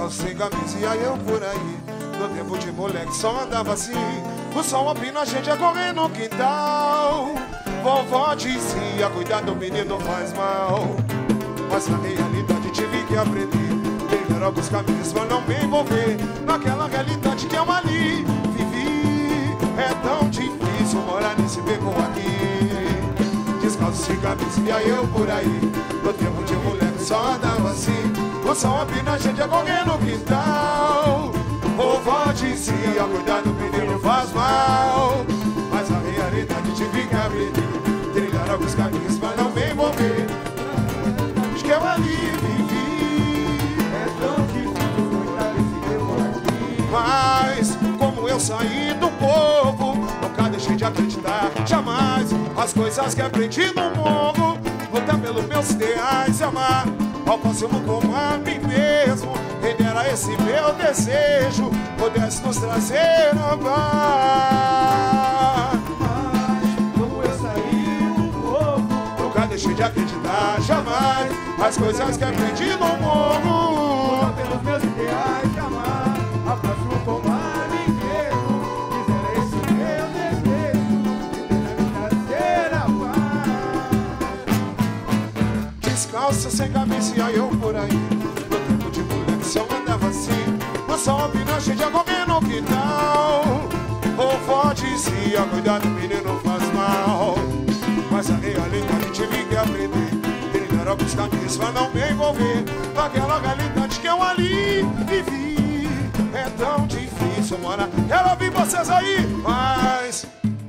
descalço sem camisa e aí eu por aí. No tempo de moleque só andava assim. O sol opina, a gente ia correr no quintal. Vovó dizia, cuidado, o menino faz mal. Mas na realidade tive que aprender. Trilhar alguns caminhos pra não me envolver naquela realidade que eu ali vivi. É tão difícil morar nesse beco aqui. Descalço sem camisa e aí eu por aí. No tempo de moleque só andava assim. O sol opina, a gente ia correr no quintal. Vovó dizia, cuidado, o menino faz mal. Mas a realidade tive que aprender. Trilhar alguns caminhos pra não me envolver. Acho que eu ali vivi. É tão difícil cuidar desse tempo aqui. Mas como eu saí do povo, nunca deixei de acreditar, jamais. As coisas que aprendi no morro. Lutar pelos meus ideais e amar ao próximo como a mim mesmo. Quem dera esse meu desejo pudesse nos trazer a paz. Mas como eu saí do povo, Nunca deixei de acreditar, jamais. As coisas que aprendi no morro. lutar pelos meus ideais de amar ao próximo como a mim mesmo. Dizer esse meu desejo de trazer a paz. Descalço sem camisa e aí eu por aí. No tempo de moleque só andava assim. No sol opina, cheio de comer no quintal. Vovó dizia, cuidado, menino faz mal. Mas a realidade tive que aprender. Trilhar alguns caminhos pra não me envolver naquela realidade que eu ali vivi. É tão difícil morar. Quero ouvir vocês aí, mas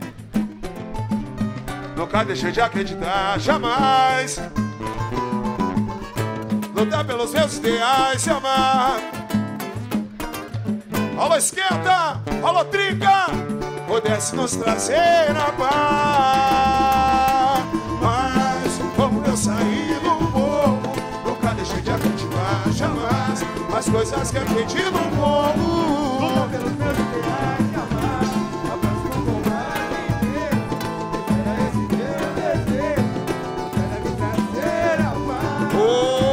nunca deixei de acreditar, jamais. Lutar pelos meus ideais, se amar. Alô esquerda, alô trinca, pudesse nos trazer a paz. Mas como eu saí do povo, nunca deixei de acreditar, jamais. As coisas que aprendi no Lutar povo. pelos meus ideais de amar ao próximo como a mim mesmo. Dizer esse meu desejo de trazer a paz. Oh.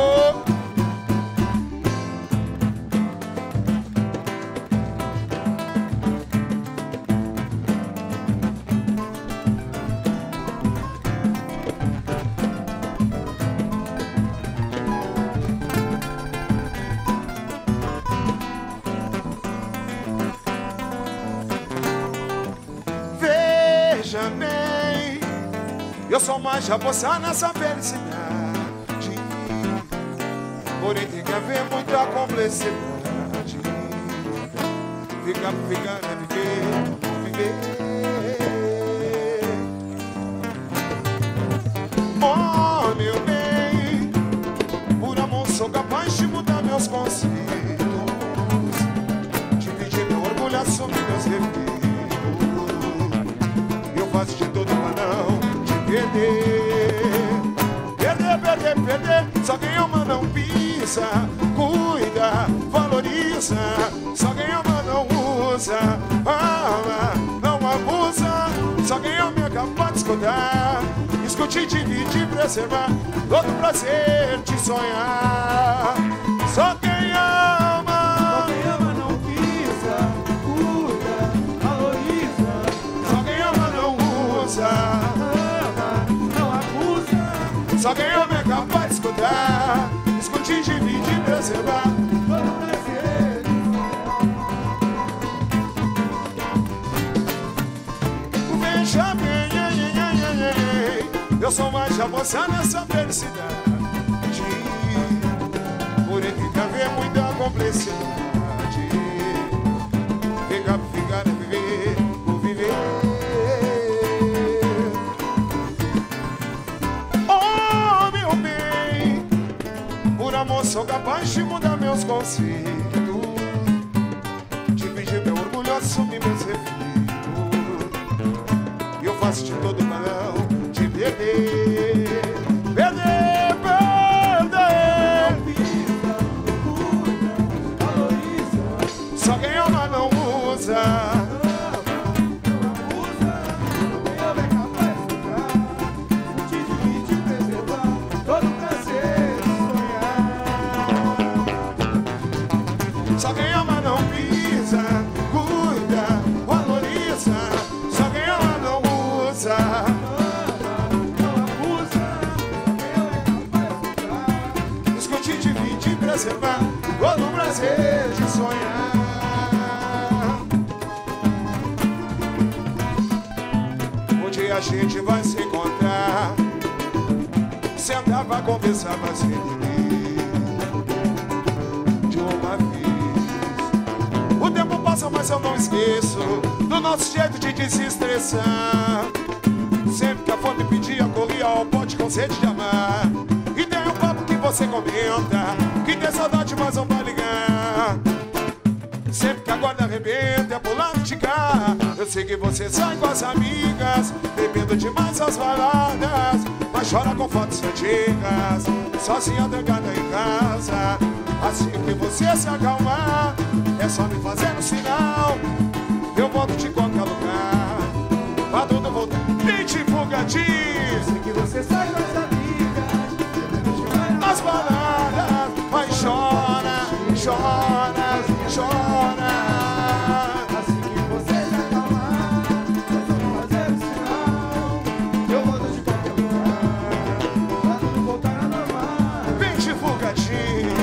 Veja bem, eu sou mais jaboçá nessa felicidade. Porém tem que haver muita complexidade. Ficar é viver, viver. Oh, meu bem, por amor sou capaz de mudar meus conceitos. Dividir meu orgulho, assumir meus defeitos. Eu faço de tudo pra não te perder. Perder, só quem ama não pisa. Cuida, valoriza. Só quem ama não usa. Ama, não abusa. Só quem ama é capaz de escutar. Escute, dividir, preservar todo o prazer de sonhar. Só quem ama. Quem ama não pisa, cuida, valoriza. Só quem ama não usa. Ama, não abusa. Só quem ama é capaz de escutar. Escute, dividir, preservar Todo prazer de Veja bem, eu sou mais jaboçá nessa felicidade. Porém tem que haver muita complexidade. Ficar, viver, vou viver. Oh, meu bem, por amor sou capaz de mudar meus conceitos. Dividir meu orgulho, assumir meus defeitos. Eu faço de todo pra não te perder. Perder. pisa, cuida, valoriza. Só quem ama não usa. Não abusa. Quem ama é capaz de ficar. Discutir, dividir, preservar todo prazer de sonhar. não pisa, cuida, valoriza. Só quem ama não usa. Discutir, dividir, preservar todo o prazer de sonhar. Um dia a gente vai se encontrar, sentar pra conversar, pra se entender de uma vez. O tempo passa, mas eu não esqueço do nosso jeito de desestressar. Sempre que a fome pedia, corria ao pote com sede de amar. E tem um papo que você comenta, que tem saudade, mas não vai ligar. Sempre que a guarda arrebenta, é pro lado de cá. Eu sei que você sai com as amigas, bebendo demais as baladas, mas chora com fotos antigas, sozinha trancada em casa. Assim que você se acalmar, é só me fazer um sinal, eu volto de qualquer lugar, pra tudo voltar. Mente fugatis, Sei que você sai com as amigas, nas baladas, mas chora, chora, chora. assim que você se acalmar, é só me fazer um sinal, eu volto de qualquer lugar, pra tudo voltar a normal. Mente fugatis.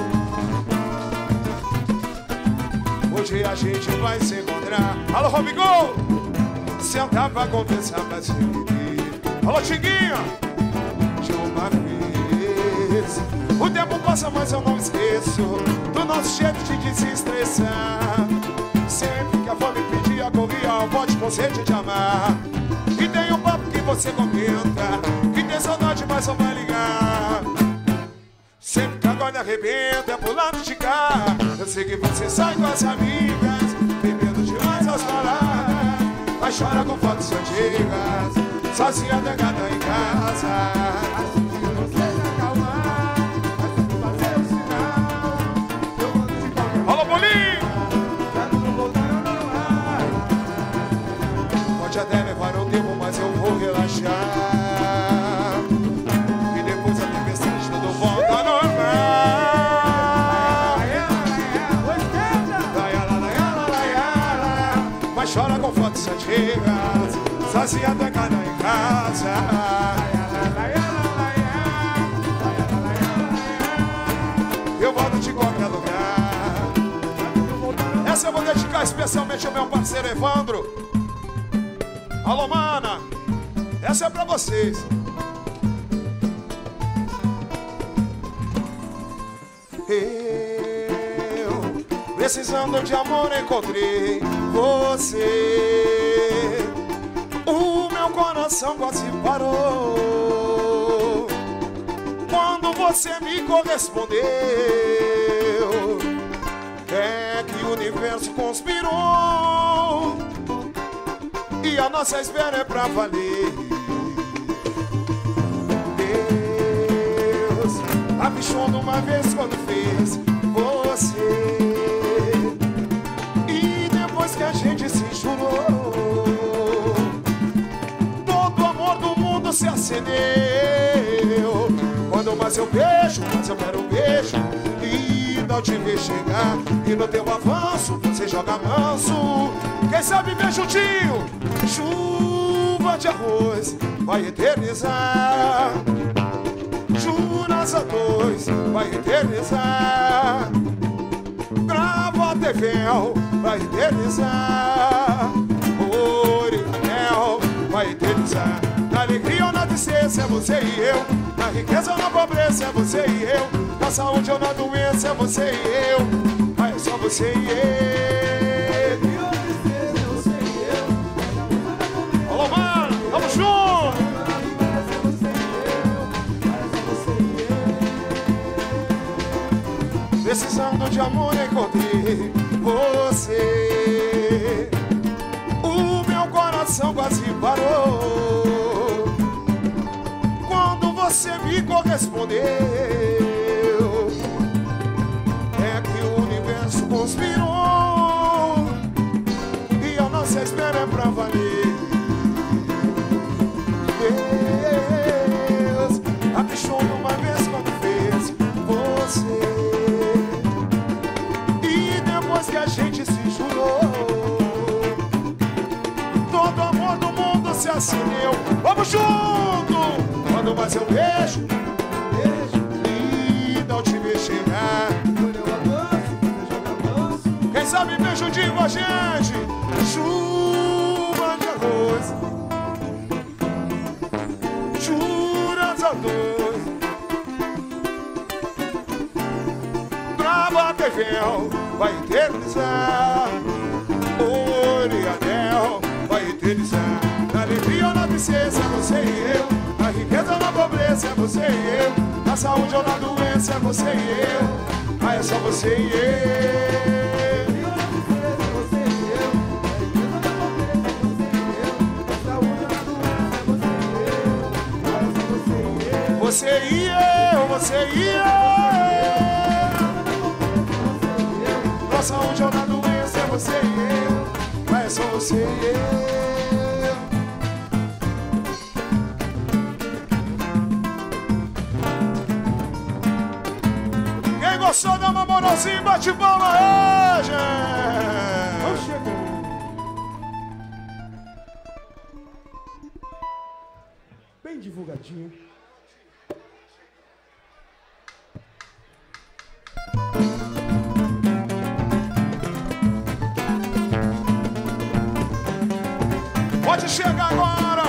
Hoje a gente vai se encontrar. Alô, Robigol! Sentar pra conversar, pra se entender. Alô, Tiguinha! De uma vez. O tempo passa, mas eu não esqueço do nosso jeito de desestressar. Sempre que a fome pedia, corria ao pote com sede de amar. E tem um papo que você comenta, que tem saudade, mas não vai ligar. Sempre que a guarda arrebenta, é pro lado de cá. Eu sei que você sai com as amigas, bebendo demais as baladas, mas chora com fotos antigas, sozinha trancada em casa. Assim que você se acalmar, é só me fazer um sinal, eu volto de qualquer lugar, Alô, Bolinho! pra tudo voltar a normal. Pode até levar um tempo, mas eu vou relaxar, e depois a tempestade tudo volta a normal. Mas chora com fotos antigas, sozinha trancada em casa. Eu volto de qualquer lugar. Essa eu vou dedicar especialmente ao meu parceiro Evandro. Alô, mana, essa é pra vocês. Eu, precisando de amor, encontrei você. O meu coração quase parou quando você me correspondeu. É que o universo conspirou e a nossa espera é pra valer. Deus abichou de uma vez quando fez você, e depois que a gente se jurou, todo o amor do mundo se acendeu. Quando mais eu beijo, mais eu quero um beijo, e não te ver chegar, e no teu avanço você joga manso. Quem sabe vem juntinho, chuva de arroz vai eternizar. Juras a dois vai eternizar. Gravata e véu vai eternizar. Ouro e anel vai eternizar. Na alegria ou na tristeza é você e eu. Na riqueza ou na pobreza é você e eu. Na saúde ou na doença é você e eu. Mas é só você e eu. Alô, mano, tamo junto! Precisando de amor, encontrei você. O meu coração quase parou quando você me correspondeu. É que o universo conspirou e a nossa espera é pra valer. Deus abichou uma vez quando fez você, e depois que a Todo amor do mundo se acendeu. Vamos junto! Quando mais eu vejo, e não te ver chegar. Quem sabe beijo de com a gente. Chuva de arroz, juras a dois. Trava tevel, vai eternizar. Ouro e anel, vai eternizar. Na alegria ou na tristeza, você e eu. Na riqueza ou na pobreza, é você e eu. Na saúde ou na doença, é você e eu. Ah, é só você e eu. Você e eu, você e eu. Na saúde ou na doença, é você e eu. Mas é só você e eu. Quem gostou da mamorosinha, bate palma aí, gente. Vamos chegar. Bem divulgadinho. Pode chegar agora.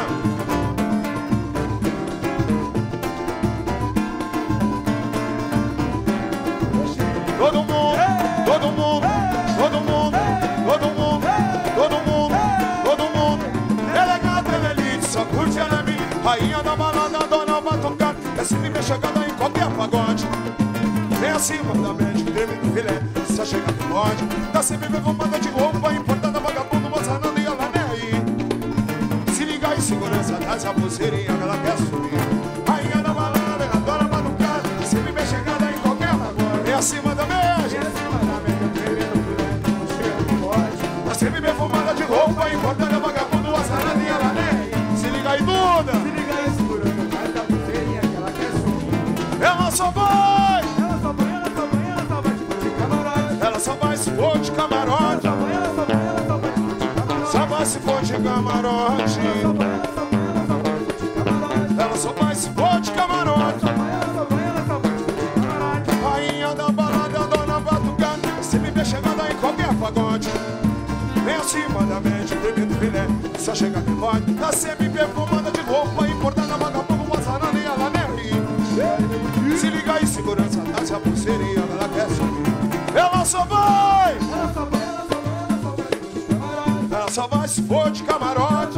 Todo mundo, todo mundo, todo mundo, todo mundo, todo mundo, todo mundo. Delegado, elite, só curte ela é minha. Rainha da balada, dona batucada. É sempre minha chegada em qualquer pagode. Vem acima da mente, treme do filé. Só chega que pode. Tá sempre perfumada de roupa importada, vagabundo, moçanando e ela nem aí. Se liga aí, segurança, traz a pulseirinha que ela quer subir. Rainha da balada, ela adora batucada. Sempre bem chegada em qualquer pagode. Vem acima da mente. Tá sempre perfumada de roupa importada, vagabundo, moçanando e ela nem aí. Se liga aí, Duda. Se liga aí, segurando, traz a pulseirinha que ela quer subir. Ela só vai. Ela só vai, ela só vai, ela só vai de camarote. Ela só vai se for de camarote. Ela só vai, ela só vai, ela só vai de camarote. Só vai se for de camarote. Ela só vai se for de camarote. Rainha da balada, dona batucada. Se me vê chegada em qualquer pagode. Vem acima da mente, tremendo filé. Só chega que pode. Tá sempre perfumada de roupa importada, vagabundo, moçarana e ela nem ri. Se liga aí, segurança, dá a pulseirinha, ela quer subir. Ela só vai. Ela só vai, ela só vai, ela só vai de camarote. Ela só vai se for de camarote.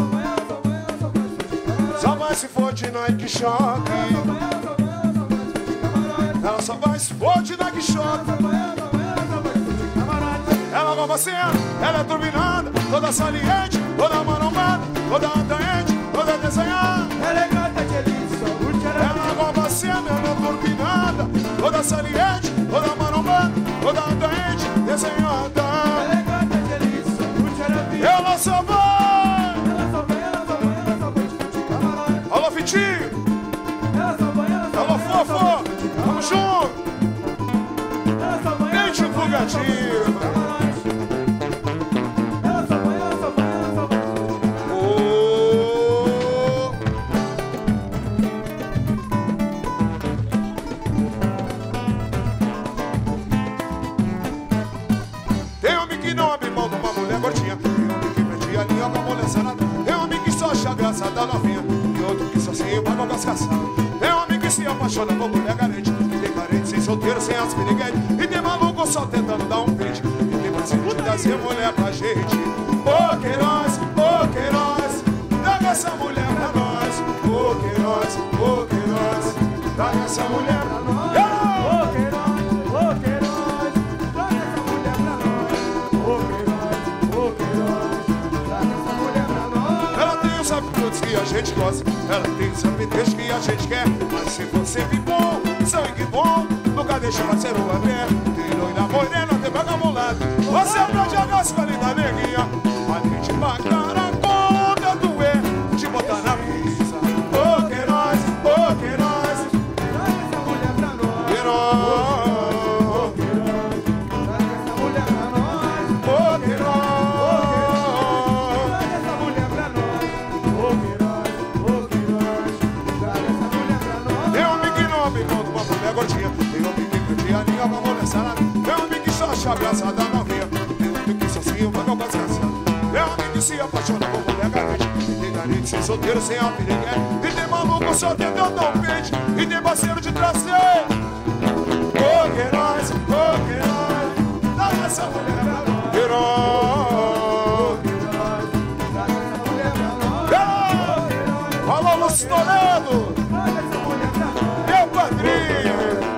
Só vai se for de Nike Shock. Ela só vai se for de Nike Shock. Ela rouba a cena, ela é turbinada, toda saliente, toda marombada, toda atraente, toda desenhada. Ela é gata de elite, só curte ela. Ela rouba a cena, ela é turbinada, toda saliente, toda marombada, toda atraente, desenhada. Ela é gata de elite, só curte ela. Ela só vai. Ela só vai, ela só vai, ela só vai de camarote. Alô, Fitinho. Ela só vai, ela só Alô, vai, ela só Fofo. vai de Vamos camarote. junto. Ela só vai, Bem ela só vai, ela só vai de divulgativo. camarote. Ela só vai, ela só vai, ela só vai de Oh. Tem homem que não abre mão de uma mulher gordinha. Tem homem que mete a linha com a mulher sarada. Tem homem que só acha graça da novinha. E outro que só se paga com as caçadas. Tem homem que se apaixona por mulher carente. E tem carente sem solteiro, sem as piriguete. E tem maluco só tentando dar um pente. E tem mais gente trazer mulher pra gente. Ô Queiroz, traga essa mulher pra nós. Ô Queiroz, traga essa mulher pra nós. Ô Queiroz, traga essa mulher pra nós. Ô Queiroz, traga essa mulher pra nós. Ela tem os aptitudes que a gente gosta. Ela tem os aptitudes que a gente quer. Mas se você vir bom, sangue bom, nunca deixa pra ser uma mulher. Tem loira morena, tem vagabundado. Você pode a gasolina da neguinha. A gente pagar a conta do erro, te botar na pista. Ô Queiroz, Traga essa mulher pra nós. Queiroz, Traga essa mulher pra nós. ô Queiroz. sozinho, vai com cansado. É homem que se apaixona por mulher carente. Tem carente sem solteiro, sem alpinigué. E tem maluco só tentando dar um pente. E tem parceiro de traseiro. Ô Queiroz, dá essa mulher pra nós. Queiroz, alô, Lúcio Toledo, meu padrinho.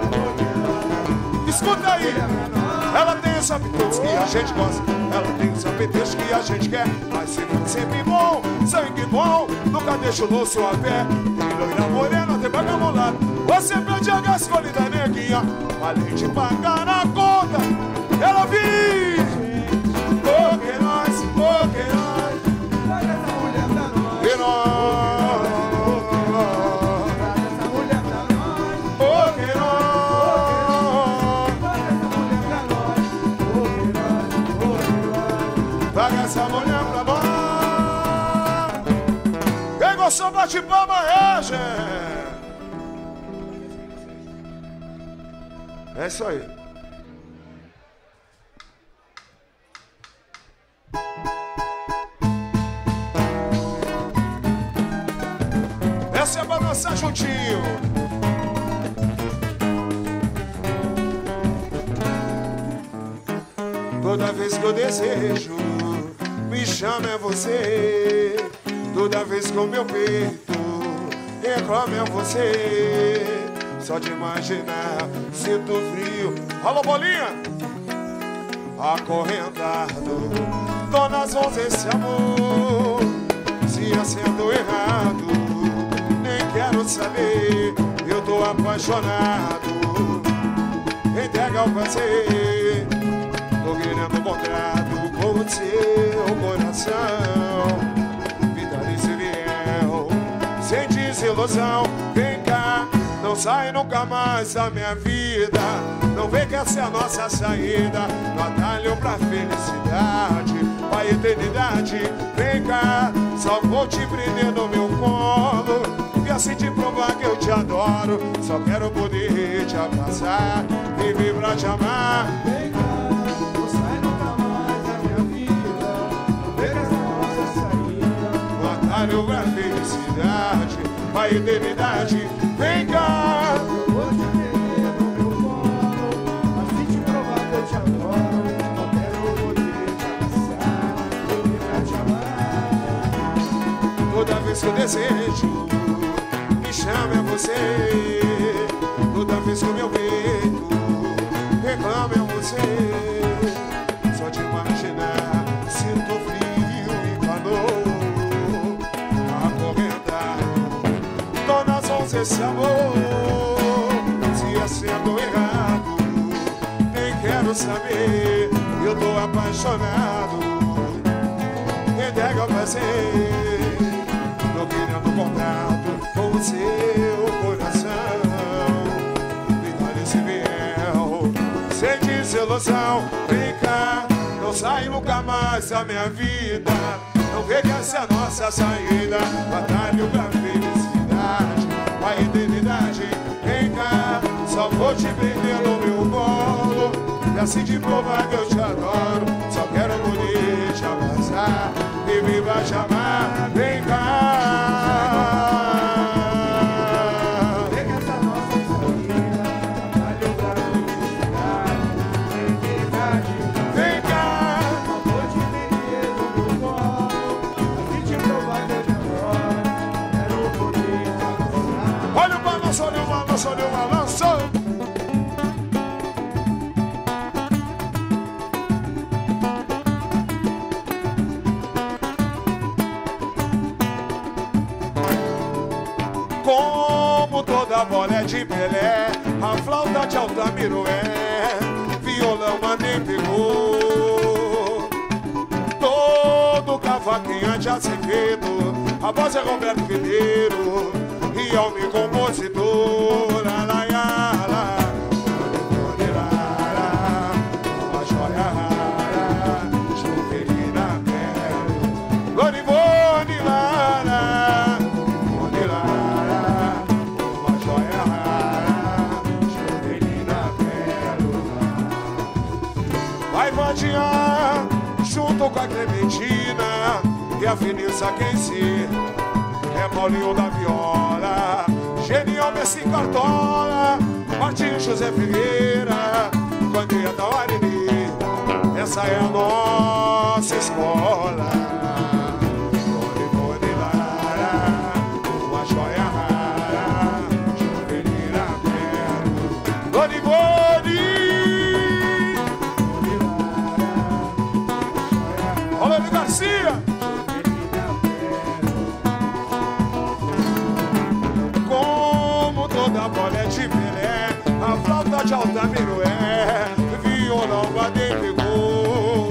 Escuta aí, ela tem os apetite que a gente gosta. Ela tem os apetite que a gente quer. Mas sempre bom, sangue bom. Nunca deixa o Lúcio a pé. Tem loira morena, tem vaga molada. Você pede a gasolina, neguinha. Além de pagar a conta, ela vive. Ô Queiroz, Traga essa mulher pra nós. Queiroz, Traga essa mulher pra nós. ô Queiroz, Traga essa mulher pra nós. Ô Queiroz. traga essa mulher pra nós. Quem gostou, bate palma, gente. É isso aí. Essa é pra dançar juntinho. Toda vez que eu desejo, me chama é você. Toda vez que o meu peito reclama é você. Só de imaginar, sinto frio. Alô, bolinha! Acorrentado, tô nas mãos desse amor. Se eu sendo errado, nem quero saber. Eu tô apaixonado, entrega ao prazer. Tô querendo um contrato com o seu coração. Vitalício Viel, sem desilusão. Vem cá, não sai nunca mais da minha vida. Não vem que essa é a nossa saída. No atalho pra felicidade, pra eternidade. Vem cá, só vou te prender no meu colo. E assim te provar que eu te adoro. Só quero poder te abraçar, viver pra te amar. Vem cá, não sai nunca mais da minha vida. Não veja essa nossa saída. No atalho pra felicidade, pra eternidade. Vem cá, Eu vou te prender no meu colo. Assim te provar que eu te adoro. Não quero poder te abraçar, viver pra te amar. toda vez que eu desejo, me chama é você. Toda vez que o meu peito reclama é você. Só de imaginar, sinto frio e calor. Acorrentado, tô nas mãos desse amor. Se é certo ou errado, nem quero saber. Eu tô apaixonado, entrega ao prazer. Tô querendo um contrato com o seu coração. Vitalício Viel, sem desilusão. Vem cá, não sai nunca mais da minha vida. Não vê que essa é a nossa saída. Batalho pra felicidade, pra eternidade. Vem cá, só vou te prender no meu colo. E assim te provar que eu te adoro. Só quero poder te abraçar e viva te amar. Vem cá. Vem essa nossa saída. Trabalho pra felicidade, pra eternidade. Vem cá. Não vou te prender no meu colo. Assim te provar que eu te adoro. Quero poder te abraçar. Olha o balanço, olha o balanço, olha o balanço. Como toda bola é de Pelé, a flauta de Altamiro é, violão mandei pegou. Todo cavaquinho de Azevedo, a voz é Roberto Ribeiro, e ao meu compositor, alaiala, uma joia rara, chuveirina quero, Lorivone Lara. junto com a Clementina e a Felícia quem se é Paulinho da viola, Genial Messi Cartola, Martinho José Ferreira, Bandeira da Arini, essa é a nossa escola. Boni, boni, lara, uma joia rara, juvenil aberto. Boni, boni, olha o Garcia. Como toda bola é de Pelé, a flauta de Altamiro é, violão Badem pegou.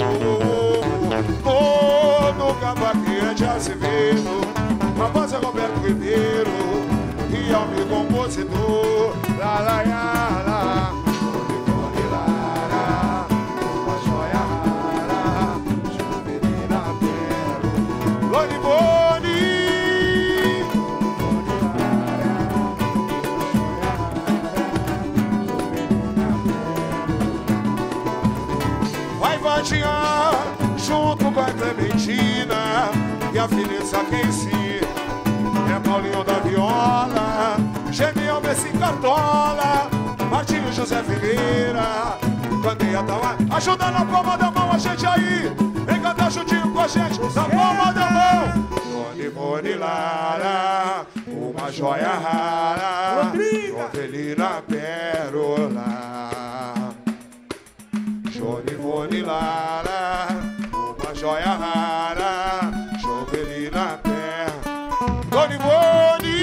No cavaquinho é de Azevedo, a voz é Roberto Ribeiro, e é o meu compositor. La la la la, boni, lara, uma joia rara, juvenil aberto. Boni, boni. Junto com a Clementina e a Felícia quem se é Paulinho da viola, Genial Messi Cartola, Martinho José Ferreira, Bandeira da Arini. Ajuda na palma da mão a gente aí, vem cantar juntinho com a gente na palma da mão. Boni, boni, lara, uma joia rara, Jovelina pérola. Boni, boni, lara, uma joia rara, Jovelina pé. Boni, boni,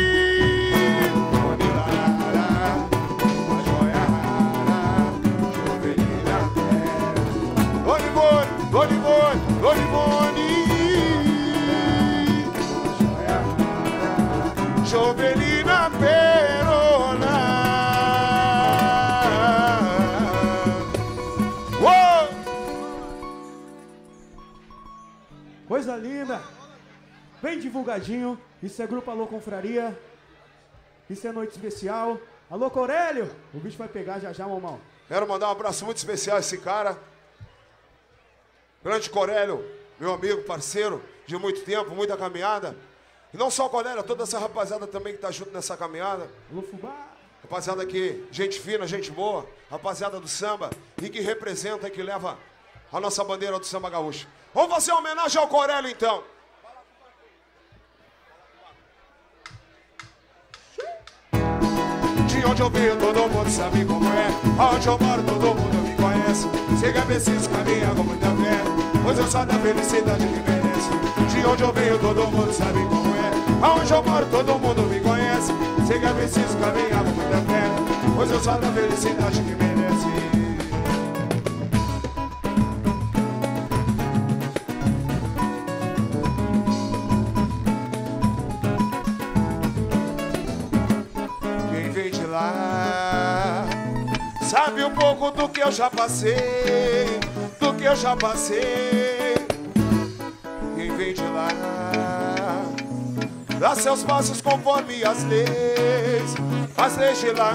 boni, lara, uma joia rara, Jovelina pé. Boni, boni, boni, boni, boni, boni, joia rara, Jovelina pérola. Coisa linda, bem divulgadinho. Isso é Grupo Alô Confraria, isso é noite especial. Alô Corélio, o bicho vai pegar já já, mamão. Quero mandar um abraço muito especial a esse cara, grande Corélio, meu amigo, parceiro de muito tempo, muita caminhada. E não só o Corélio, toda essa rapaziada também que tá junto nessa caminhada. Alô Fubá. Rapaziada aqui, gente fina, gente boa, rapaziada do samba e que representa e que leva a nossa bandeira do samba gaúcho. Vamos fazer uma homenagem ao Corélio, então. De onde eu venho, todo mundo sabe como é. Aonde eu moro, todo mundo me conhece. Siga preciso caminhar com muita fé, pois eu sou da felicidade que merece. De onde eu venho, todo mundo sabe como é. Aonde eu moro, todo mundo me conhece. Siga preciso caminhar com muita fé, pois eu sou da felicidade que merece. Sabe um pouco do que eu já passei, do que eu já passei. Quem vem de lá dá seus passos conforme as leis de lá.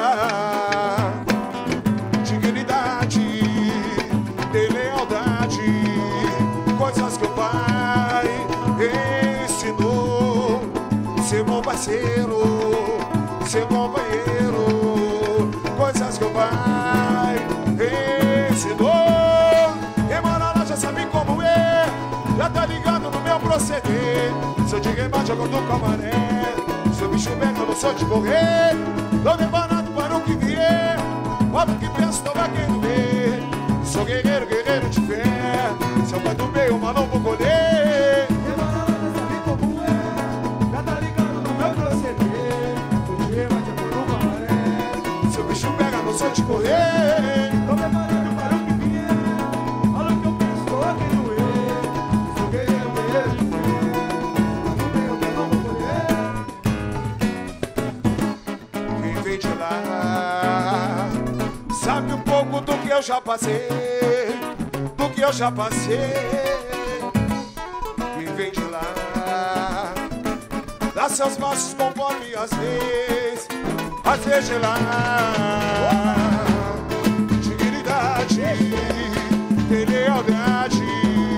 Dignidade, de lealdade, coisas que o pai ensinou. Ser bom parceiro, ser companheiro, coisas que o pai ensinou. Quem mora lá já sabe como é, já tá ligado no meu proceder. Sou de remate, eu corto com a maré. Se o bicho pega, eu não sou de correr. Tô preparado para o que vier, para o que penso, tô quem ver. Sou guerreiro, guerreiro de fé. Se eu canto bem, uma não vou colher. Quem mora lá já sabe como é, já tá ligado no meu proceder. Sou de remate, eu corto com a maré. Se o bicho pega, não sou de correr. Tô preparado para o que vier, fala o que eu penso, tô a quem doer. Sou guerreiro, guerreiro de fé, não tenho quem não vou colher. Quem vem de lá sabe um pouco do que eu já passei, do que eu já passei. Quem vem de lá dá seus passos conforme as leis de lá. Dignidade, de lealdade,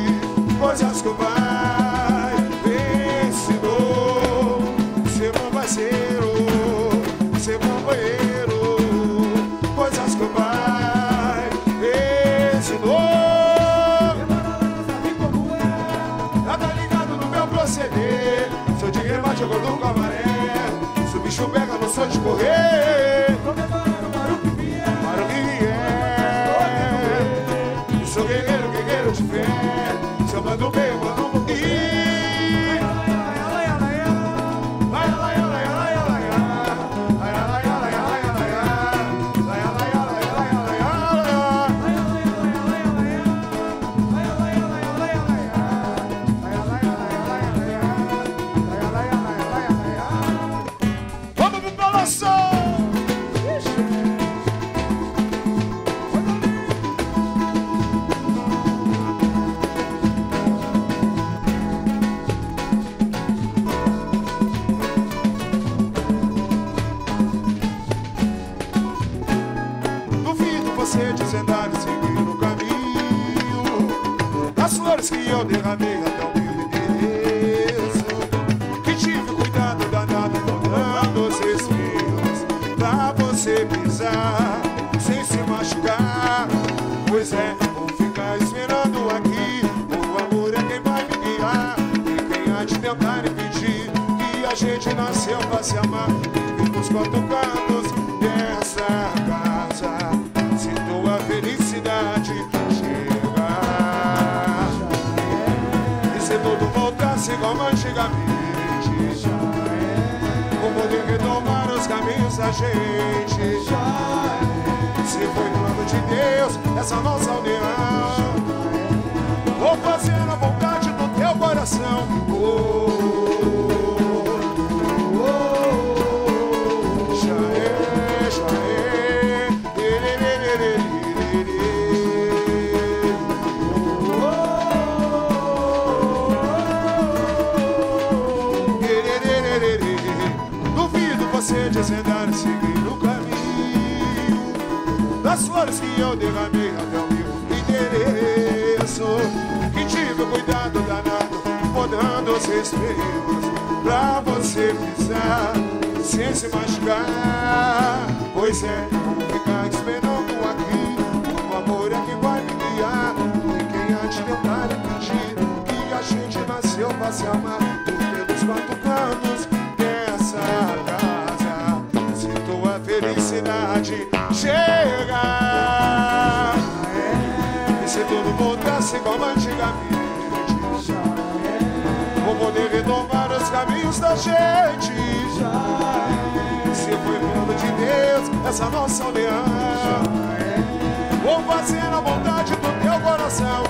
que o pai ensinou. Ser bom parceiro, ser companheiro, coisas que o pai ensinou. Já tá ligado no meu proceder. Sou de remate, eu gordo com amaré. Se o bicho pega, não sou de correr. Para o que vier. Sou guerreiro, guerreiro de fé. Se eu mando bem, eu mando um pouquinho. Você desandar e seguir no caminho das flores que eu derramei até o meu endereço. Que tive cuidado danado rodando os espinhos pra você pisar sem se machucar. Pois é, vou ficar esperando aqui. O amor é quem vai me guiar e quem há de tentar impedir que a gente nasceu pra se amar. E nos quatro cantos dessa casa a felicidade chegar. E se tudo voltasse como antigamente, o poder retomar os caminhos da gente. Se foi plano de Deus essa nossa união, vou fazer a vontade do teu coração. Você desandar e seguir no caminho das flores que eu derramei até o meu endereço. Que tive cuidado danado podando os espelhos pra você pisar sem se machucar. Pois é, vou ficar esperando aqui. O amor é que vai me guiar e quem há de tentar impedir que a gente nasceu pra se amar. Pelos quatro cantos dessa casa felicidade chega. E se tudo voltasse como antigamente, vou poder retomar os caminhos da gente. Se foi plano de Deus essa nossa união, vou fazer a vontade do teu coração.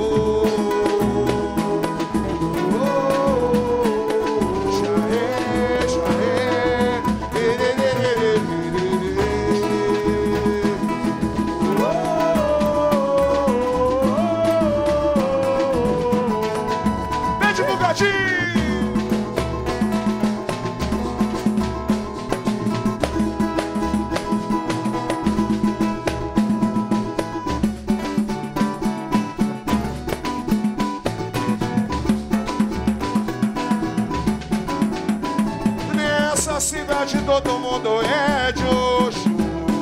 Nessa cidade todo mundo é de Oxum.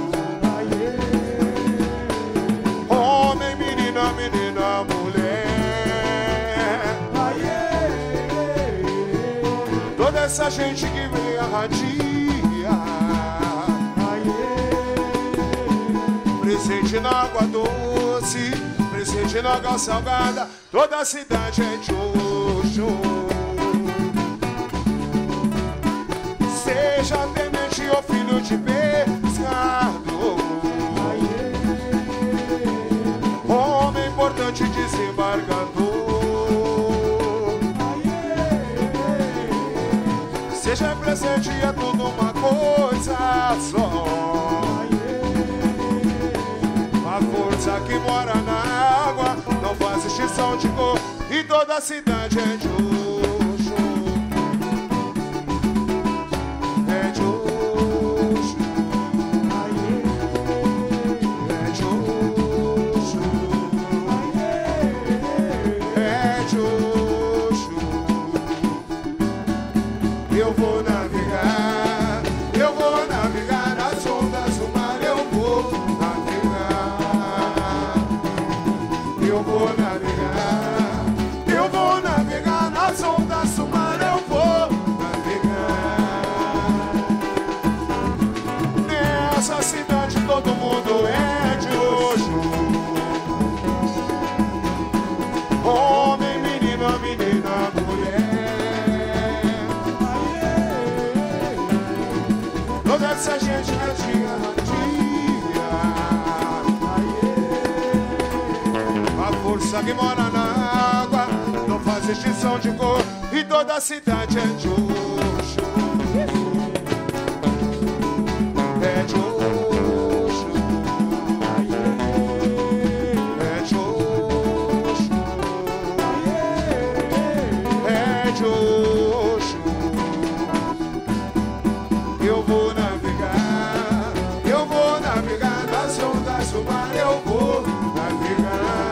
Homem, menina, menina, mulher. Toda essa gente que vem arradia, presente na água doce, presente na água salgada. Toda a cidade é de Oxum. Seja tenente ou filho de pescador, homem importante desembargador, seja presente é tudo uma coisa só. A força que mora na água não faz distinção de cor e toda a cidade é de Oxum. É de Oxum. que mora na água, não faz extinção de cor, e toda a cidade é de Oxo. É de Oxo. É de Oxo. É de Oxo. Eu vou navegar nas ondas do mar, eu vou navegar.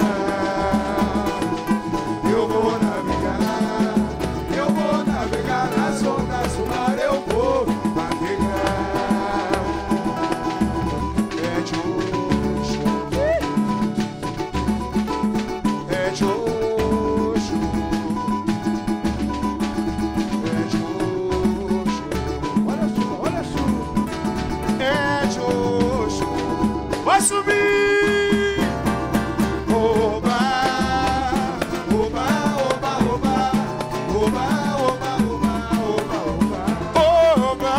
Eu vou navegar nas ondas do mar, eu vou navegar. É de Oxo. É de Oxo. É de Oxo. Olha a chuva, olha a chuva. É de Oxo. Vai subir. Oba, oba, oba, oba. Oba, oba, oba, oba, oba. Oba,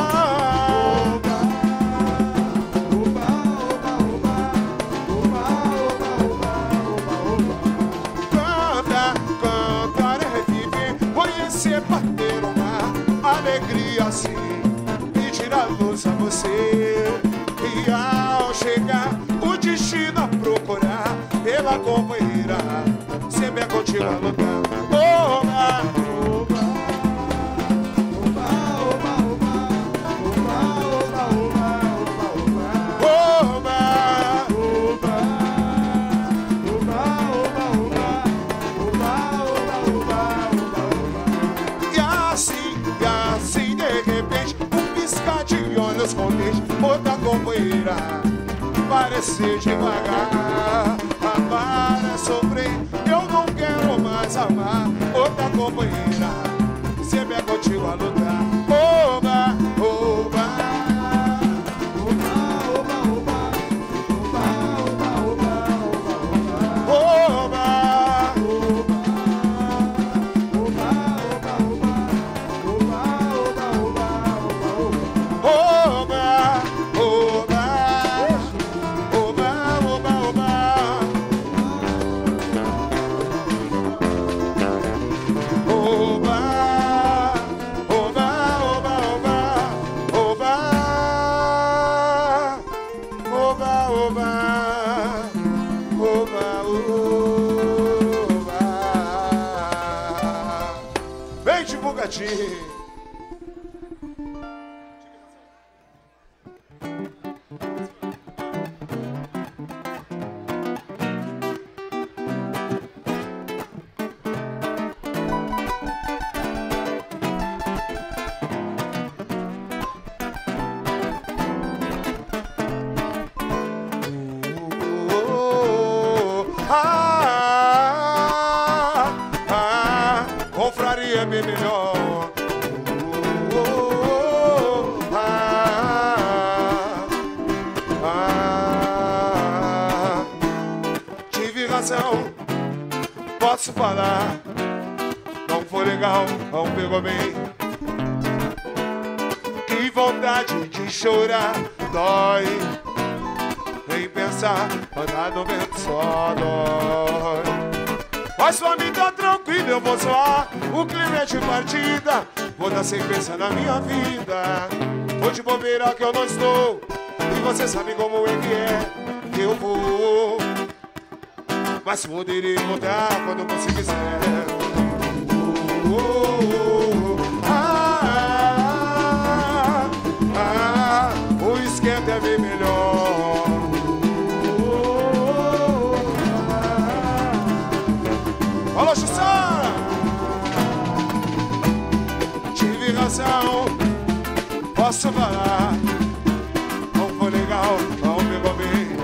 Oba, oba, oba. Oba, oba, oba, oba, oba. cantar é reviver, conhecer, bater o mar, alegria assim, pedir a luz a você. E ao chegar, o destino a procurar, pela companheira, sempre é contigo a lutar. Oba, Oba, oba, oba, oba. Oba, oba, oba, oba, oba. oba, Oba, oba, oba, oba. Oba, oba, oba, oba, oba. e assim, de repente, um piscar de olhos contente, outra companheira, parecer devagar. Amar é sofrer, eu não quero mais amar. Outra companheira, sempre é contigo a lutar. Oba, oba, Oba, oba, oba. Oba, oba, oba, oba, oba. oba, Oba, oba, oba. Oba, oba, oba, oba, oba. oba, oba, oba, oba, oba. Oba, oba, oba, oba, oba, oba, oba, oba, oba. Vem divulgatinho. Confraria é bem melhor. Tive razão, posso falar. Não foi legal, não pegou bem. Que vontade de chorar, dói. Nem pensar, andar no vento só dói. Mas sua amiga tá tranquila, eu vou zoar. O clima é de partida, vou dar sequência na minha vida. Vou de bobeira que eu não estou, e você sabe como é que eu vou. Mas poderei voltar quando você quiser. O esquenta é bem melhor. Alô, Jussara! Tive razão, posso falar. Não foi legal, não pegou bem.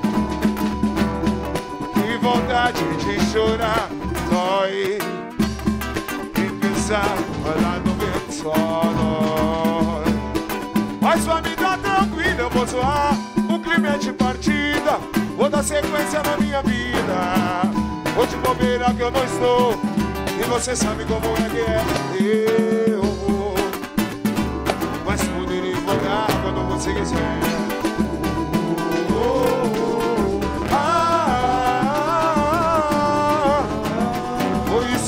Que vontade de chorar, dói. Quem pensar, vai lá no vento só dói. Mas sua amiga tranquila, eu vou zoar. O clima é de partida, vou dar sequência na minha vida. Vou de bobeira que eu não estou, e você sabe como é que é. Eu vou, mas poderei voltar quando você quiser.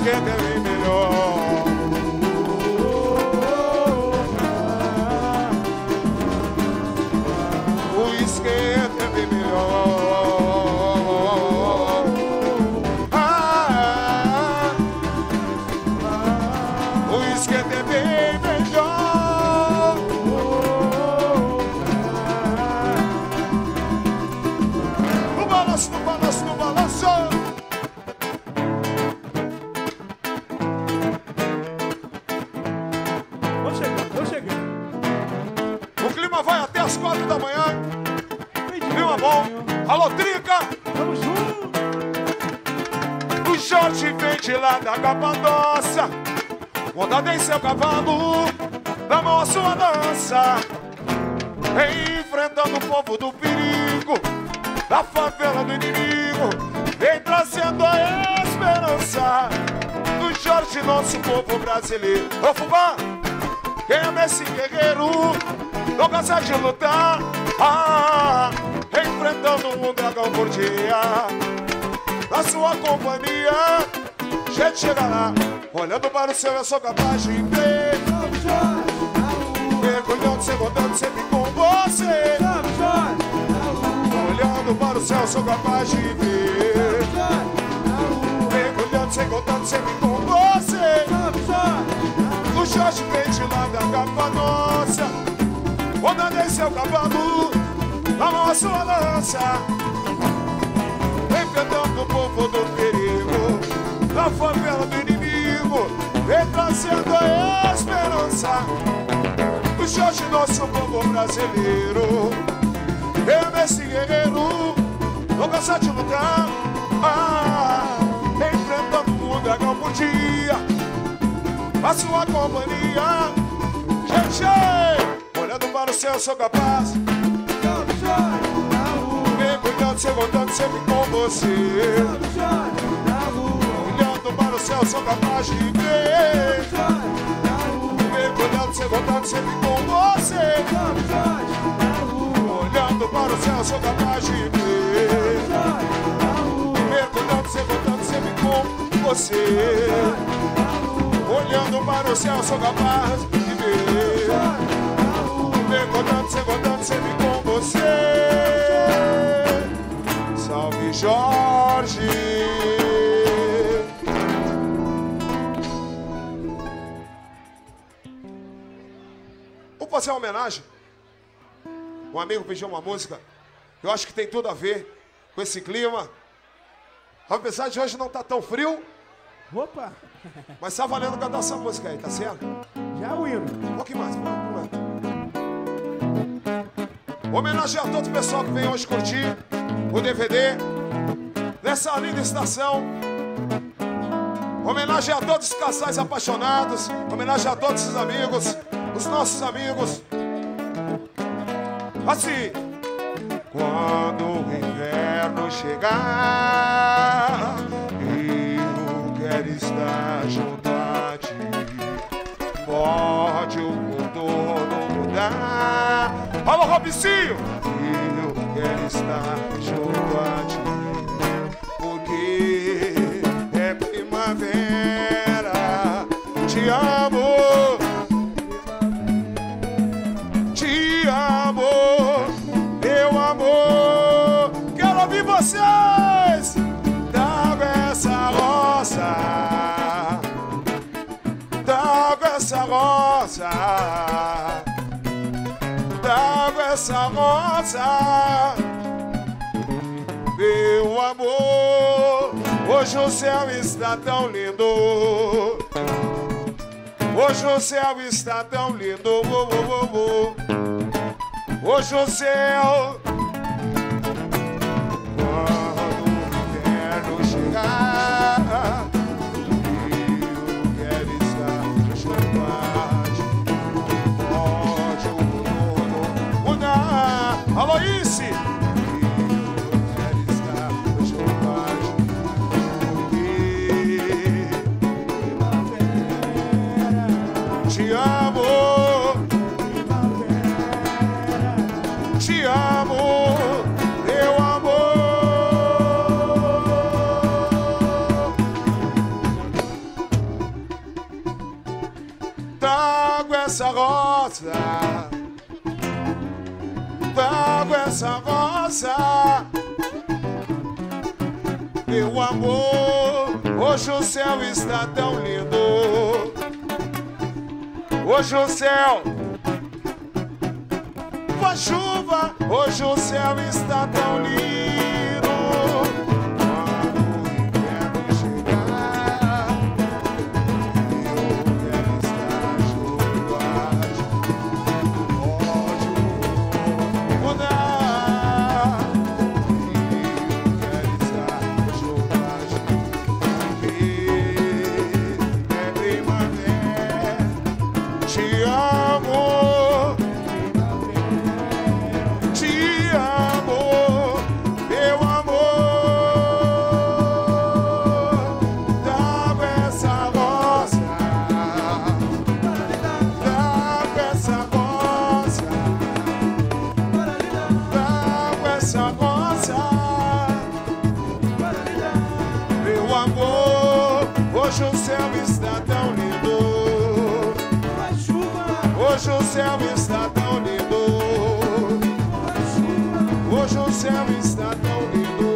esquenta é bem melhor. O esquenta é bem melhor. O esquenta é bem melhor. No balanço, no balanço, no balanço. Tô chegando. O clima vai até as 4 da manhã. Clima bom. Alô, Trinca. Tamo junto. O Jorge vem de lá da Capadócia. Montado em seu cavalo, na mão a sua dança. Enfrentando o povo do perigo, da favela do inimigo. Vem trazendo a esperança do Jorge, nosso povo brasileiro. Ô Fubá, quem ama esse guerreiro não cansa de lutar, enfrentando um dragão por dia. Na sua companhia, gente chega lá. Olhando para o céu, eu sou capaz de ver. Mergulhando, se botando sempre com você. Olhando para o céu, eu sou capaz de ver. Mergulhando, se botando sempre com você. O Jorge vem de lá da Capadócia, rodando em seu cavalo, na mão a sua lança. Enfrentando o povo do perigo, da favela do inimigo, vem trazendo a esperança. O Jorge, nosso povo brasileiro, eu esse guerreiro, não cansa de lutar, enfrentando um dragão por dia. A sua companhia, gente, olhando para o céu, eu sou capaz. Mergulhando, se voltando sempre com você. Olhando para o céu, eu sou capaz de ver. Mergulhando, se voltando sempre com você. Olhando para o céu, eu sou capaz de ver. Mergulhando, se voltando sempre com você. Olhando para o céu, sou capaz de ver. Mergulhando, se voltando sempre com você. Salve Jorge. Vou fazer uma homenagem. Um amigo pediu uma música que eu acho que tem tudo a ver com esse clima. Apesar de hoje não estar tão frio, Opa! mas tá valendo cantar essa música aí, tá certo? Já o hino. Um pouquinho mais, vamos lá. Homenagem a todo o pessoal que vem hoje curtir o DVD nessa linda estação. Homenagem a todos os casais apaixonados. Homenagem a todos os amigos, os nossos amigos. Assim, quando o inverno chegar, eu quero estar junto a ti. Pode o contorno mudar. Alô, Robicinho! Eu quero estar junto a ti, porque é primavera. Te amo, te amo, meu amor. Quero ouvir vocês. Trago essa rosa, trago essa rosa, trago essa rosa, meu amor. Hoje o céu está tão lindo, hoje o céu está tão lindo, hoje o céu. Quando o inverno chegar, eu quero estar junto a ti. Pode o mundo mudar. Alô, Isse! Eu quero estar junto a ti, porque te amo, te amo, meu amor. trago essa rosa, trago essa rosa. Meu amor, hoje o céu está tão lindo. Hoje o céu faz chuva, hoje o céu está tão lindo. Hoje o céu está tão lindo. Hoje o céu está tão lindo. Hoje o céu está tão lindo.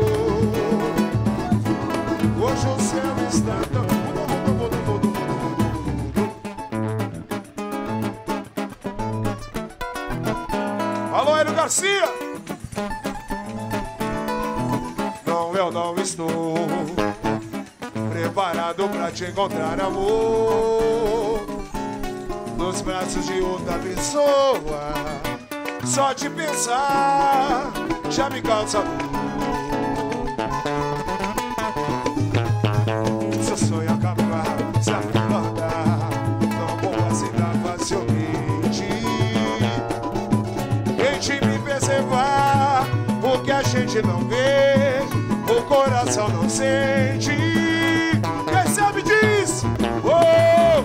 Hoje o céu está tão lindo. Alô, Hélio Garcia. Não, eu não estou preparado pra te encontrar, amor, nos braços de outra pessoa. Só de pensar já me causa dor. Seu sonho acabar, se afundar, não vou aceitar facilmente. Tente me preservar, o que a gente não vê, o coração não sente. Quem sabe diz, oh,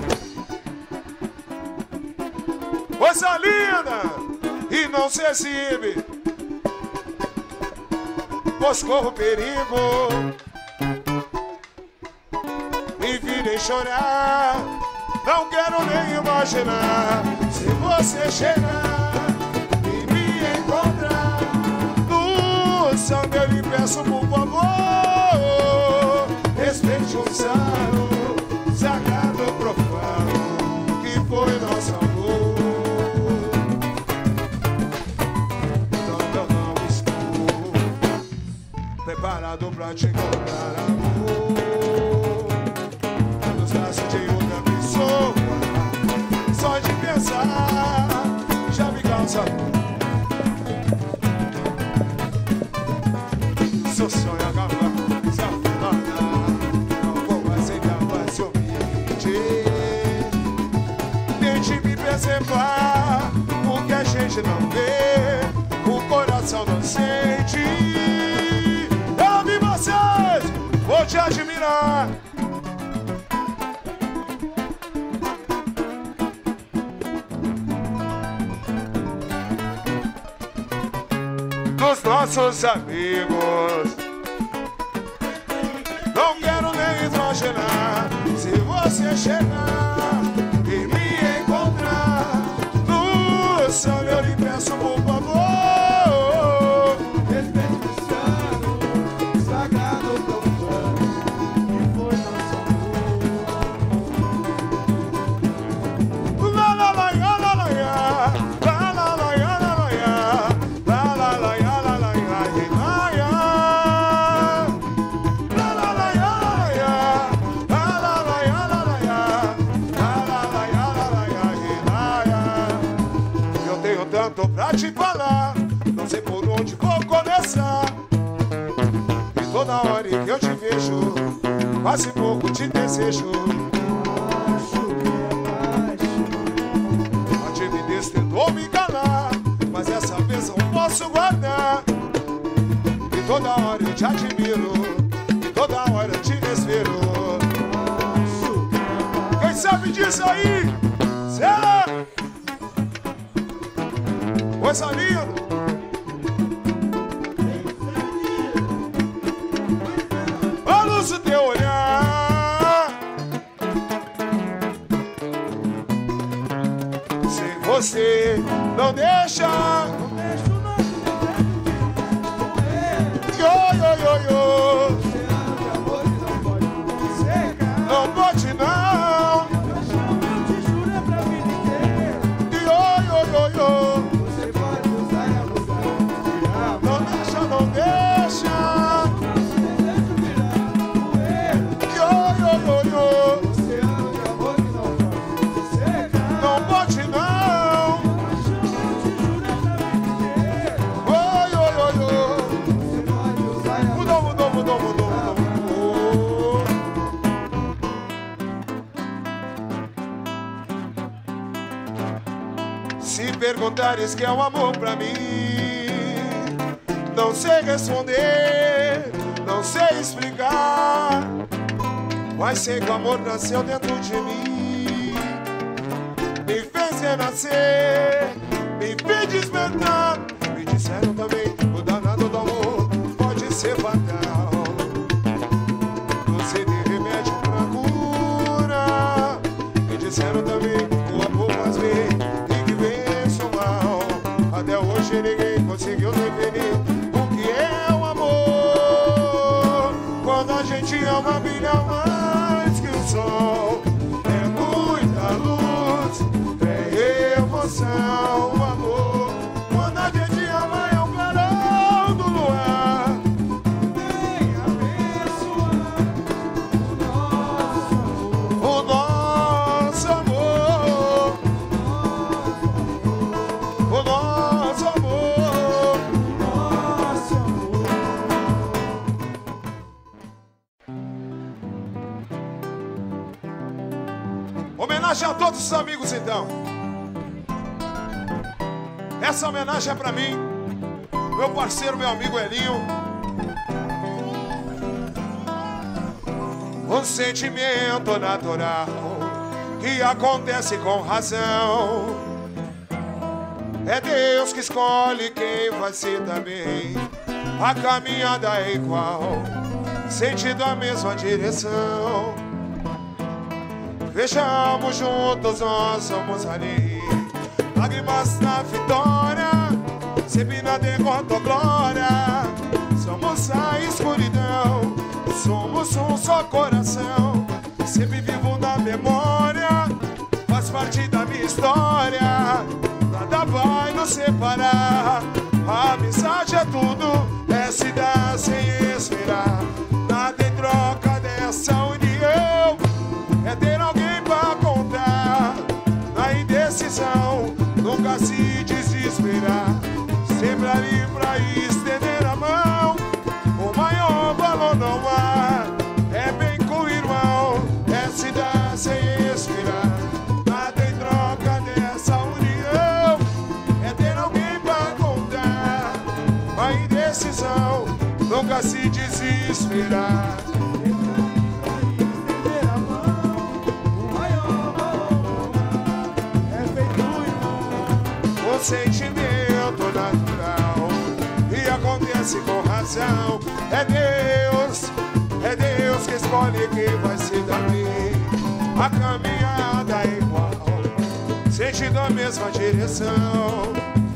coisa linda, e não se exibe, pois corro perigo. Me virei chorar, não quero nem imaginar. Se você chegar e me encontrar no samba, eu lhe peço por favor, respeite o salo sagrado profano que foi nosso amor. Então eu não estou preparado pra te encontrar, amor, nos braços de outra pessoa. Só de pensar já me causa dor. Seu sonho acaba, se afundar, não vou aceitar facilmente. Tente me preservar, o que a gente não vê, o coração não sente. Eu amo vocês, vou te admirar. Dos nossos amigos, não quero nem imaginar. Se você chegar e me encontrar no céu, eu lhe peço por favor, Respeite o santo, sagrado profano que foi nosso amor. la la la ya la la ya, la la la ya la la ya, la la la ya la la ya ya, la la la ya la la ya, la la la ya la ya, eu tenho tanto pra te falar, não sei por onde vou começar. E toda hora que eu te vejo, quase pouco te desejo. A timidez tentou me enganar, mas essa vez não posso guardar. E toda hora eu te admiro, e toda hora eu te espero. Quem sabe disso aí? Será? Coisa linda. A luz do teu olhar, você não deixa. Não deixa o nosso desejo de Yo, yo, yo, yo. oceano de amor que não pode secar. Não pode não. Paixão, eu te juro, é pra vida inteira. Yo, yo, yo, yo. Você pode usar e abusar de amor. Não deixa, não deixa. Nosso desejo virar poeira. Yo, yo, yo, yo. Oceano de amor que não pode secar. Não pode não. Paixão, eu te juro, é pra vida inteira. Oh, yo, yo, yo. Você pode usar e abusar. Mudou, mudou, mudou, mudou, mudou. Se perguntares que é o amor pra mim, não sei responder, não sei explicar, mas sei que o amor nasceu dentro de mim, me fez renascer, me fez despertar. Me disseram também, o danado do amor pode ser fatal. Não sei de remédio pra cura. Me disseram também, o amor faz bem e que vence o mal. Até hoje ninguém conseguiu definir o que é o amor. Quando a gente ama, brilha mais que o sol. É muita luz, é emoção, o amor. Quando a gente ama, é o clarão do luar. Vem abençoar o nosso amor. O nosso amor, Nosso amor. homenagem a todos os amigos então. Essa homenagem é pra mim, meu parceiro, meu amigo Elinho. Um sentimento natural que acontece com razão. É Deus que escolhe quem vai ser também. A caminhada é igual, sentido a mesma direção. Vejamos juntos, nós somos ali. Lágrimas na vitória, sempre na derrota ou glória. Somos a escuridão, somos um só coração. Sempre vivo na memória, faz parte da minha história. Nada vai nos separar, a amizade é tudo, é se dar sem esperar. Nada em troca dessa união, é ter alguém pra contar. Na indecisão, nunca se desesperar. Sempre ali pra estender a mão. O maior valor não há, é bem com o irmão, é se dar sem esperar. Nada em troca dessa união, é ter alguém pra contar. A indecisão, nunca se desesperar. Estender a mão, o maior valor é feito irmão. Um sentimento natural e acontece com razão. É Deus que escolhe quem vai ser daqui. A caminhada é igual, sentindo a mesma direção.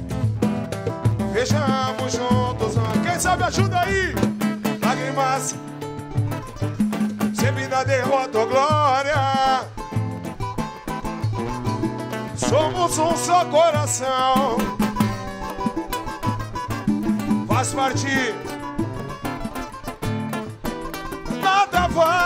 Vejamos juntos, quem sabe ajuda aí. Lágrimas, sempre na derrota ou glória. Somos um só coração, faz parte. Nada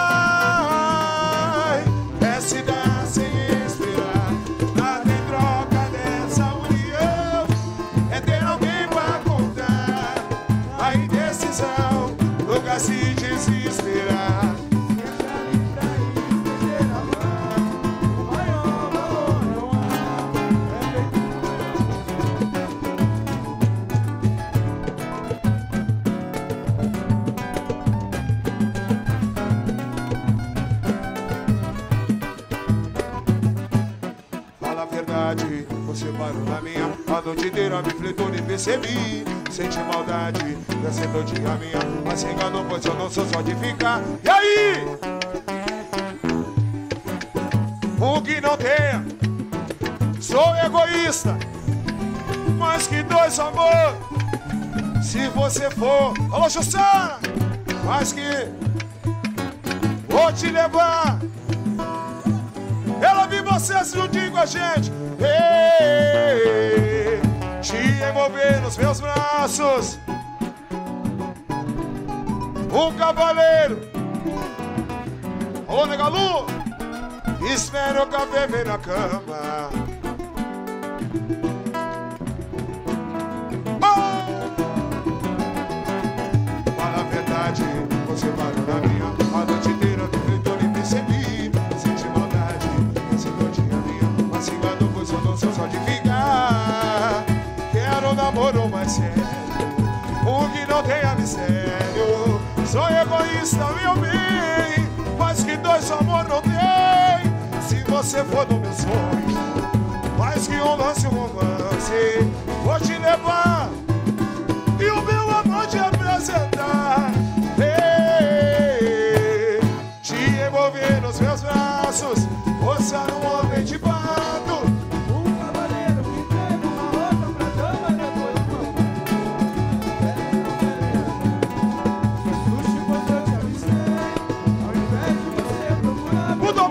vai, é se dar sem esperar. Nada em troca dessa união, é ter alguém pra contar. A indecisão, nunca se desesperar. Deixa ali pra estender a mão, o maior valor não há, é feito Fala a verdade, você parou na minha. A noite inteira me fletou, nem percebi. Sente maldade, dessa noite a minha. Mas se enganou, pois eu não sou só de ficar. E aí? O que não tem sou egoísta, mais que dois amor. Se você for, alô Jussara, mais que vou te levar. Ela viu você juntinho com a gente. Ei, te envolver nos meus braços. Um cavaleiro. Alô, Negalu. Espero o café vir na cama. Fala a verdade, você parou na minha. A noite inteira do jeito eu nem percebi. Senti maldade, essa noite é minha. Mas cigano, pois eu não sou só de ficar. Quero um namoro mais sério, um que não tenha mistério. Sou egoísta, meu bem, mas que dois amor não tem. Se você for do meu sonho, mais que um lance, um romance, vou te levar e o meu amor te apresentar. Ei, te envolver nos meus braços, você é um homem de fato. Um cavaleiro que pega uma roupa pra dama depois do sushi quando eu te avistei, ao invés de você procurar. Mudou.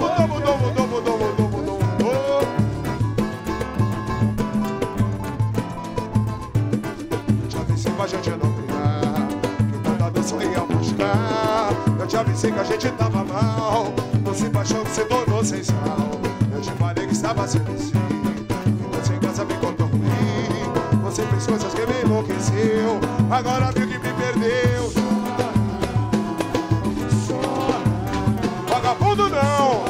Já avisei pra gente não brigar, que nada disso ia machucar. Eu te avisei que a gente tava mal, você paixão que você tornou sem sal. Eu te falei que estava sendo assim, que você em casa me contou ruim. Você fez coisas que me enlouqueceu, agora viu que me perdeu. Vagabundo não!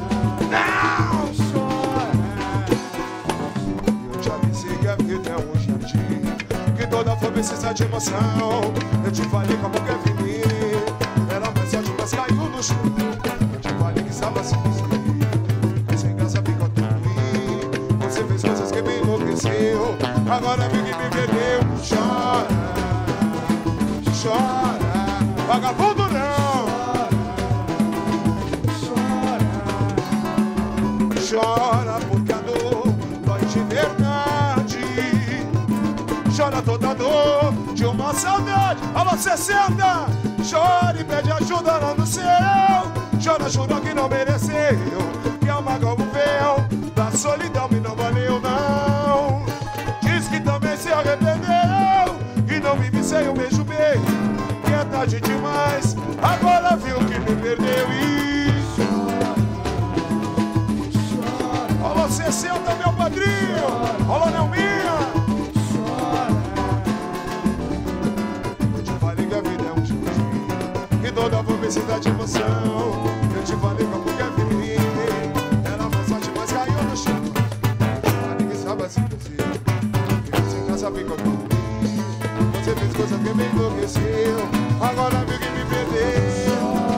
Eu te avisei que a vida é um jardim, que toda flor precisa de emoção. Eu te falei como quer viver, era mais forte, mas caiu no chão. Eu te falei que estava sem você, mas sem graça ficou tão ruim. Você fez coisas que me enlouqueceu, agora viu que me perdeu. Chora, chora, vagabundo não! Chora porque a dor dói de verdade. Chora toda a dor de uma saudade. Alô, 60! Chora e pede ajuda lá no céu. Chora, jurou que não mereceu, que é uma como véu da solidão e não valeu não. Diz que também se arrependeu, que não vive sem um beijo bem, que é tarde demais, agora viu que me perdeu e... 60, meu padrinho! Alô, Nelminha! Eu te falei que a vida é um jardim, que toda flor precisa de emoção. Eu te falei como quer viver, era mais forte, mas caiu no chão. Eu falei que estava assim possível, que você em casa ficou comigo. Você fez coisas que me enlouqueceu, agora viu que me perdeu.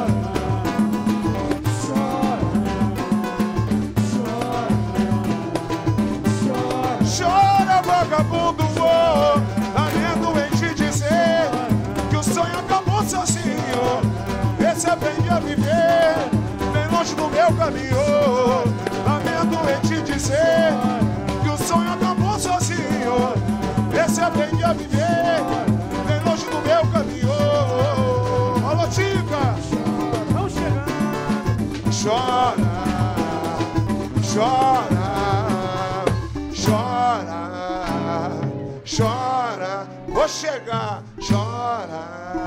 Chora, vagabundo, lamento em te dizer que o sonho acabou sozinho. Esse aprendi a viver bem longe do meu caminho. Lamento em te dizer que o sonho acabou sozinho. Esse aprendi a viver bem longe do meu caminho. Alô, Tica! Vão chegar. Chora, chora. Chora, chora, vou chegar. Chora,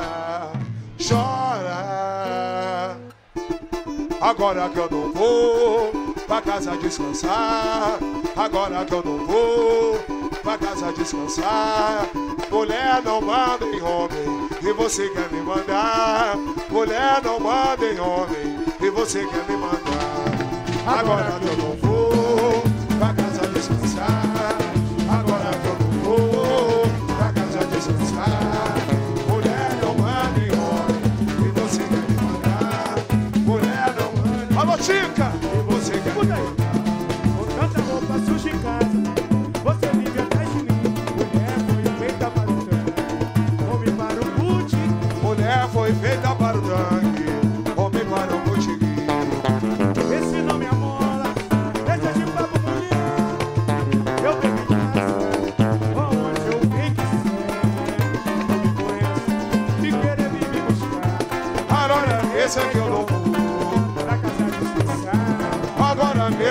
chora. Agora que eu não vou pra casa descansar, agora que eu não vou pra casa descansar. Mulher não manda em homem e você quer me mandar. Mulher não manda em homem e você quer me mandar. Agora que eu não vou pra casa descansar, agora que eu não vou pra casa descansar. Mulher não manda em homem e você quer me mandar. Mulher não manda. Alô, Tica! E você quer me mandar. Com tanta roupa suja em casa, você vive atrás de mim. Mulher foi feita para o tanque, homem para o boot. Mulher foi feita para o tanque, homem para o botiquim. Esse não me amola, deixa de papo bonito.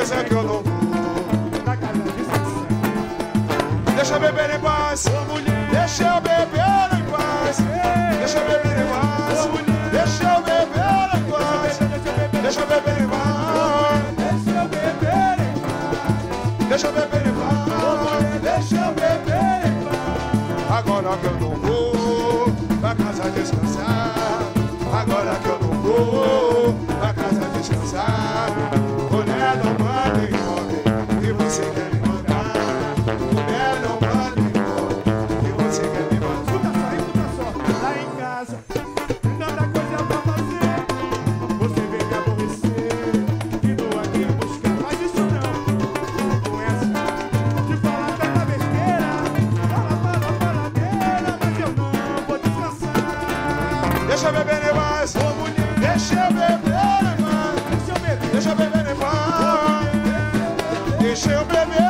dizer que eu não vou pra casa de Sansão. Deixa eu beber em paz, Ô mulher, deixa eu beber em paz, deixa eu beber em paz, deixa eu beber em paz, deixa eu beber em paz, deixa eu beber em paz. deixa eu beber em paz, Deixa eu beber em paz. agora que eu não vou pra casa descansar, agora que eu não vou pra casa descansar, mulher não manda em homem e você quer me mandar, mulher não manda em homem e você quer me mandar. Escuta só, lá em casa tem tanta coisa pra fazer. Você vem me aborrecer, vindo aqui buscar. Mas isso não é assim. De falar tanta besteira, fala besteira, mas eu não vou descansar. Deixa eu beber em paz, Ô mulher, deixa eu beber em paz, deixa eu beber. deixa eu beber em paz, deixa eu beber em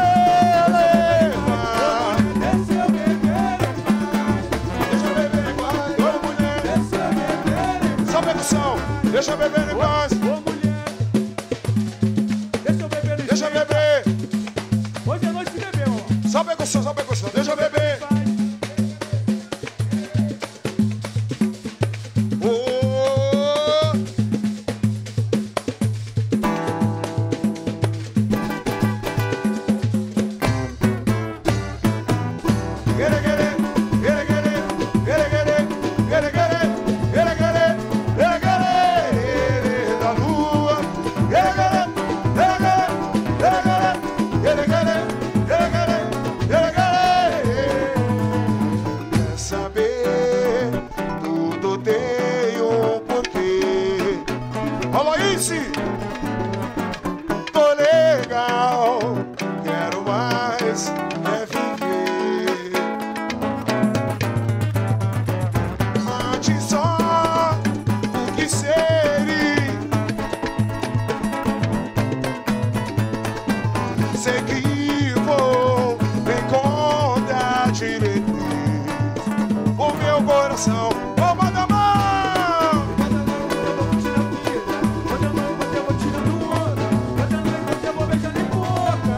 paz, Deixa eu beber em paz. deixa eu beber em paz, ô mulher, Deixa eu beber em paz. só percussão, deixa eu beber em paz, Ô mulher, deixa eu beber no deixa eu jeito. beber, Hoje é noite de beber, ó. só percussão, deixa eu beber. Oh, gere gere, gere gere, gere gere, gere gere, gere gere, gere gere, da lua, gere gere, gere gere, gere gere, gere gere, gere gere. Quer saber? Tudo tem um porquê. Alô, Isi! Tô legal, quero mais é viver. Antes só o que seria. Sei que vou encontrar direito o meu coração. Palma da mão! Quando eu não encontro, eu vou tirando onda. Quando eu não encontro, eu vou beijando em boca.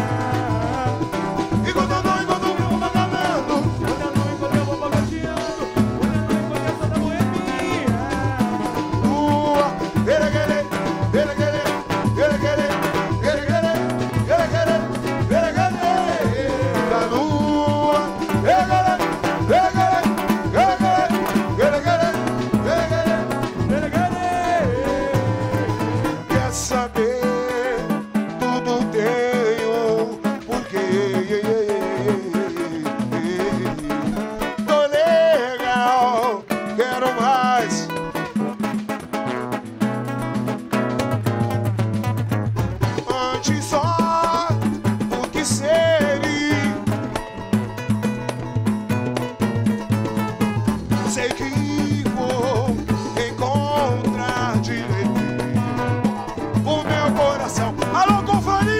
E quando eu não encontro, eu vou badalando. Quando eu não encontro, eu vou bagateando. Quando eu não encontro, eu sou da boemia. Lua, gere gere, gere gere, gere gere, gere gere, gere gere, gere gere. Da lua, gere gere, gere gere, gere gere, gere gere, gere gere. Quer saber? Tudo tem um porquê. Tô legal, quero mais. Antes só o que seria. Sei que vou encontrar direito o meu coração. Alô, confraria!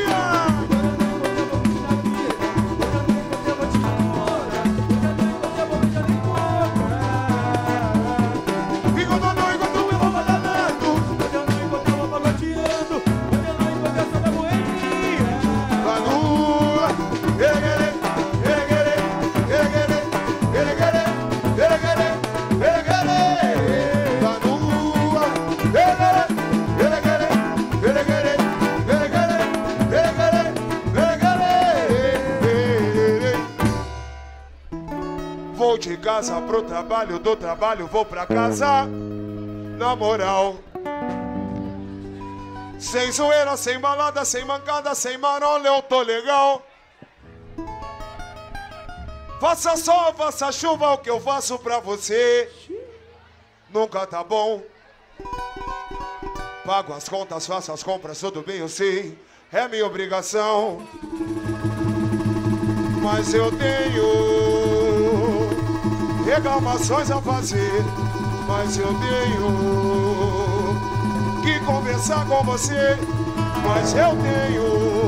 Eu vou tirando onda. Quando eu não encontro, eu vou beijando em boca. E quando eu não encontro, eu vou badalando. Quando eu não encontro, eu vou bagateando. Quando eu não encontro, eu sou da boemia. Da lua, gere gere, gere gere, gere gere, gere gere, gere gere, gere gere. Da lua, gere gere, gere gere, gere gere, gere gere, gere gere, gere gere. Vou de casa pro trabalho, do trabalho vou pra casa. Na moral, sem zoeira, sem balada, sem mancada, sem marola, eu tô legal. Faça sol, faça chuva, o que eu faço pra você nunca tá bom. Pago as contas, faço as compras, tudo bem, eu sei, é minha obrigação. Mas eu tenho reclamações a fazer, mas eu tenho que conversar com você, mas eu tenho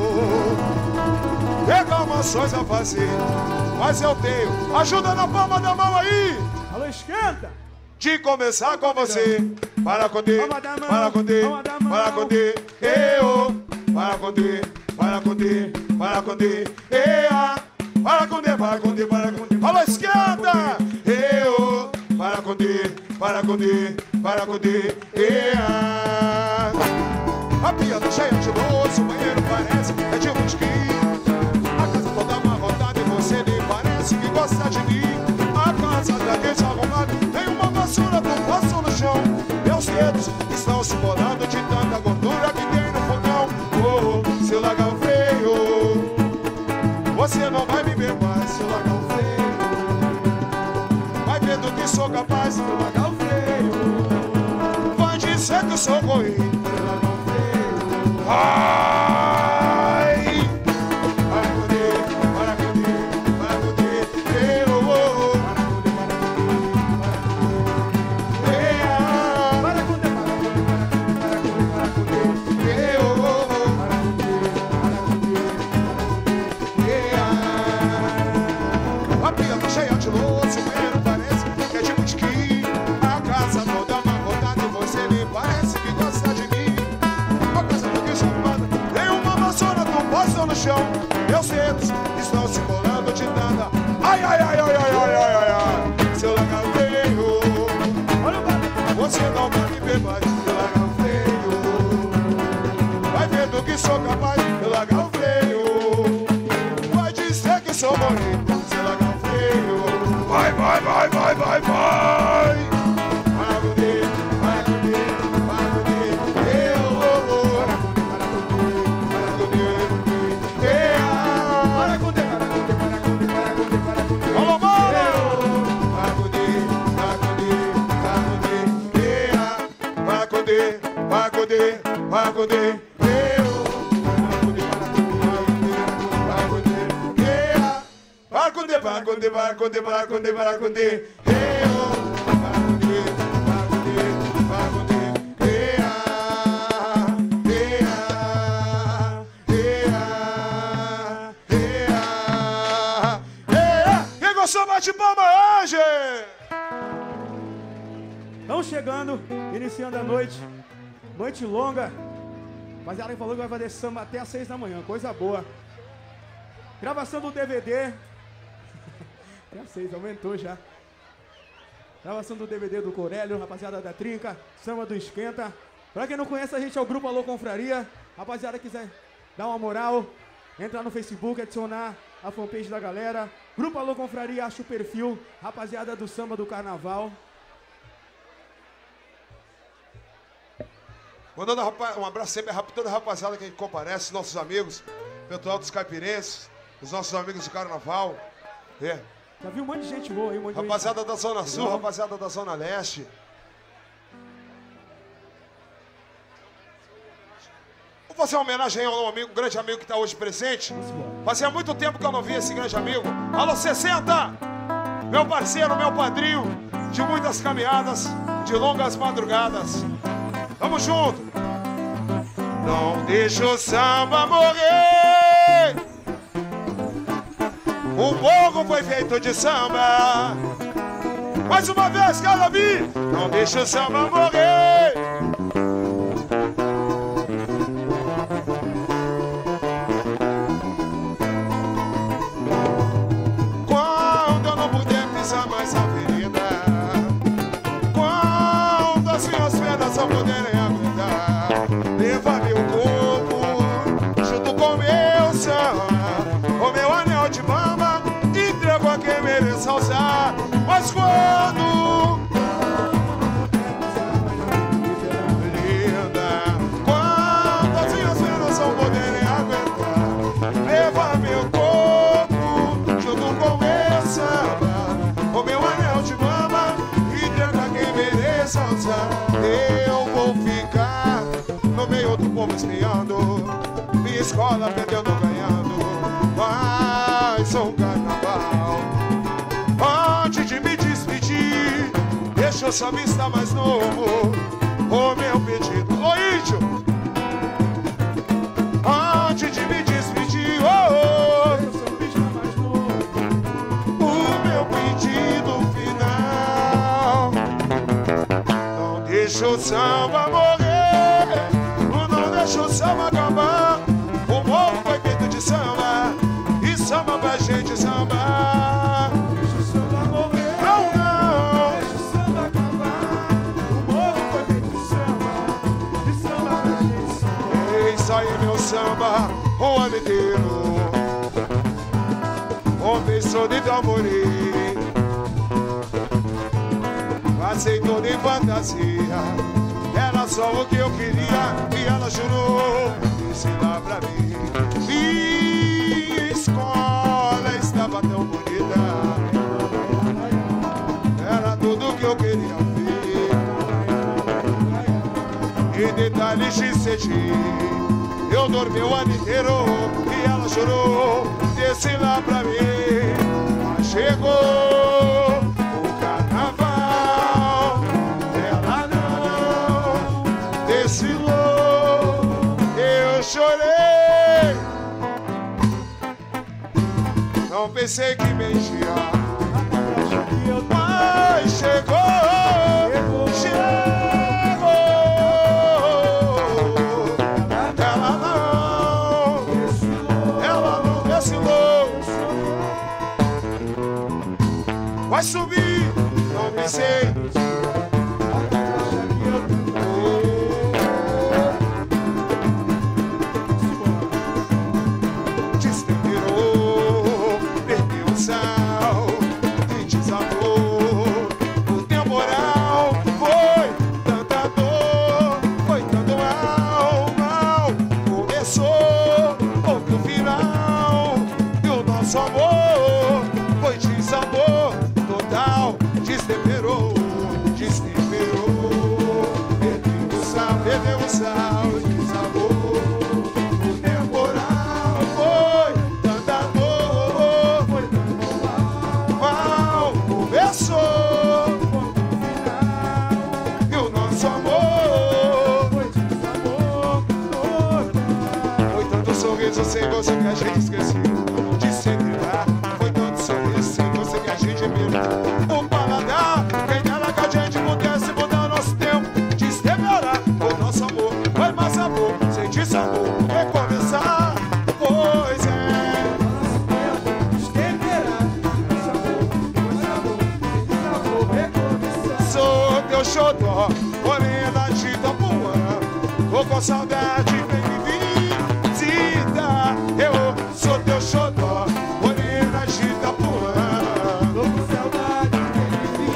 reclamações a fazer, mas eu tenho. Ajuda na palma da mão aí! Alô, esquenta! De começar com você. Para com Deus, Palma da mão, para com Deus, palma da mão. para com Deus, eu, para para com D, para com D, para com D, ea, para com D, para com D, para com D. Alô, esquerda! Eu, para com D, para com D, para com D, ea. A pia tá cheia de louça, o banheiro parece é de whisky. A casa toda amarrotada e você nem parece que gosta de mim. A casa tá desarrumada, tem uma vassoura tão fácil no chão. Meus dedos estão se bolando de tanta gordura que tem no fogão. Oh, seu lagar feio, você não vai me ver mais, seu lagar feio. Vai ver do que sou capaz, seu lagar feio. Vai dizer que eu sou ruim, seu lagar feio. Ai! Para com D, para com D, para com D, eu, oh, oh. Para com D, para com D, eu, oh, oh. A pia tá cheia de louça, o banheiro parece que é de whisky. A casa toda amarrotada e você nem parece que gosta de mim. A casa toda desarrumada, tem uma vassoura tão fácil no chão. Meus dedos estão se colando de nada. Ai, ai, ai, ai, ai, ai, ai, ai, ai. Seu lagar feio, você não vai me ver mais, seu lagar feio. Vai ver do que sou capaz, seu lagar feio. Vai dizer que sou bonito, seu lagar feio. Vai, vai, vai, vai, vai, vai. Para com D, para com D, para com D, eu, oh, oh. Para com D, ea. Para com D, para com D, para com D, para com D, para com D. Alô, mano! Para com D, para com D, para com D, ea. Para com D, para com D, para com D, eu. Para com D, ea. Para com D, para com D, para com D, para com D, para com D, eu. Para com D, para com D, para com D, ea, ea, ea, ea. Quem gostou, bate palma hoje! Estamos chegando, iniciando a noite. Noite longa. Rapaziada falou que vai fazer samba até às 6 da manhã. Coisa boa. Gravação do DVD. Até às 6, aumentou já. Gravação do DVD do Corélio, rapaziada da Trinca. Samba do Esquenta. Pra quem não conhece, a gente é o Grupo Alô Confraria. Rapaziada, quiser dar uma moral, entrar no Facebook, adicionar a fanpage da galera. Grupo Alô Confraria, acha o perfil. Rapaziada do Samba do Carnaval. Mandando um abraço sempre a toda a rapaziada que comparece, nossos amigos, pessoal dos caipirenses, os nossos amigos de Carnaval. É. Já vi um monte de gente boa aí, um monte de Rapaziada gente... da Zona Sul, rapaziada da Zona Leste. Vou fazer uma homenagem a um amigo, um grande amigo que está hoje presente. Fazia muito tempo que eu não via esse grande amigo. Alô, 60! Meu parceiro, meu padrinho, de muitas caminhadas, de longas madrugadas. Tamo junto! Não deixa o samba morrer. O morro foi feito de samba. Mais uma vez, cada vez. Não deixa o samba morrer. Quando eu não puder pisar mais a avenida, quando as minhas pernas não puderem aguentar, leva meu corpo junto com meu samba, o meu anel de mama, entrego a quem mereça usar. Mas quando linda, quando as minhas pernas não puderem aguentar, leva meu corpo junto com meu samba, o meu anel de mama, entrego a quem mereça usar. Eu vou ficar no meio do povo espiando, minha escola perdendo, ganhando mais um carnaval. Antes de me despedir, deixa o sambista mais novo o meu pedido. Ô, índio! Antes de me despedir, deixa o sambista mais novo o meu pedido final. Não deixa o samba morrer, não deixa o samba acabar. meu samba o ano inteiro. Um beijo de amor, passei toda em fantasia. Era só o que eu queria e ela jurou, disse lá pra mim. Minha escola estava tão bonita, era tudo que eu queria ver. E detalhes de cetim, eu dormi o ano inteiro e ela chorou, disse lá pra mim. Mas chegou o carnaval, ela não desfilou, eu chorei. Não pensei que mentia, mas chegou. Vai subir, não pensei. Destemperou, perdeu o sal e desabou. O temporal foi tanta dor, foi tanto mal. Começou outro final e o nosso amor foi desabor. Destemperou, perdeu o sal e desabou. O temporal foi tanta dor, foi tanto mal. Começou e o nosso amor foi desabor. Foi tanto sorriso sem você que a gente esqueceu de se entregar. Foi tanto sorriso sem você que a gente viu. O paladar, quem dera que a gente pudesse mudar nosso tempo. Destemperar o nosso amor, foi mais sabor, sentir sabor, recomeçar. Pois é. Destemperar o sabor, foi sabor, sentir sabor, recomeçar. Sou teu xodó, morena de Itapuã. Tô com saudade, vem me visita. Eu sou teu xodó, morena de Itapuã. Tô com saudade, vem me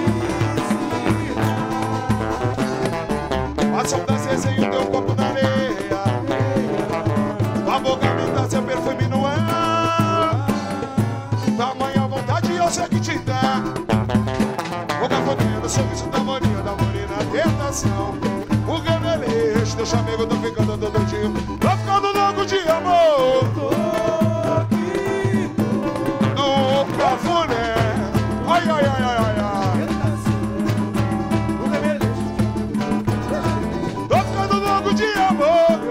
visita. Passa um desenho, teu corpo na areia. Tua boca me dá seu perfume no ar. Tamanha vontade eu sei que te dá. O cafoneiro, o sorriso da morena tentação. O remeleixo, teu chamego, tô ficando doidinho. Tô ficando louco de amor. No cafuné. Ai, ai, ai, ai, ai, ai. Tô ficando louco de amor.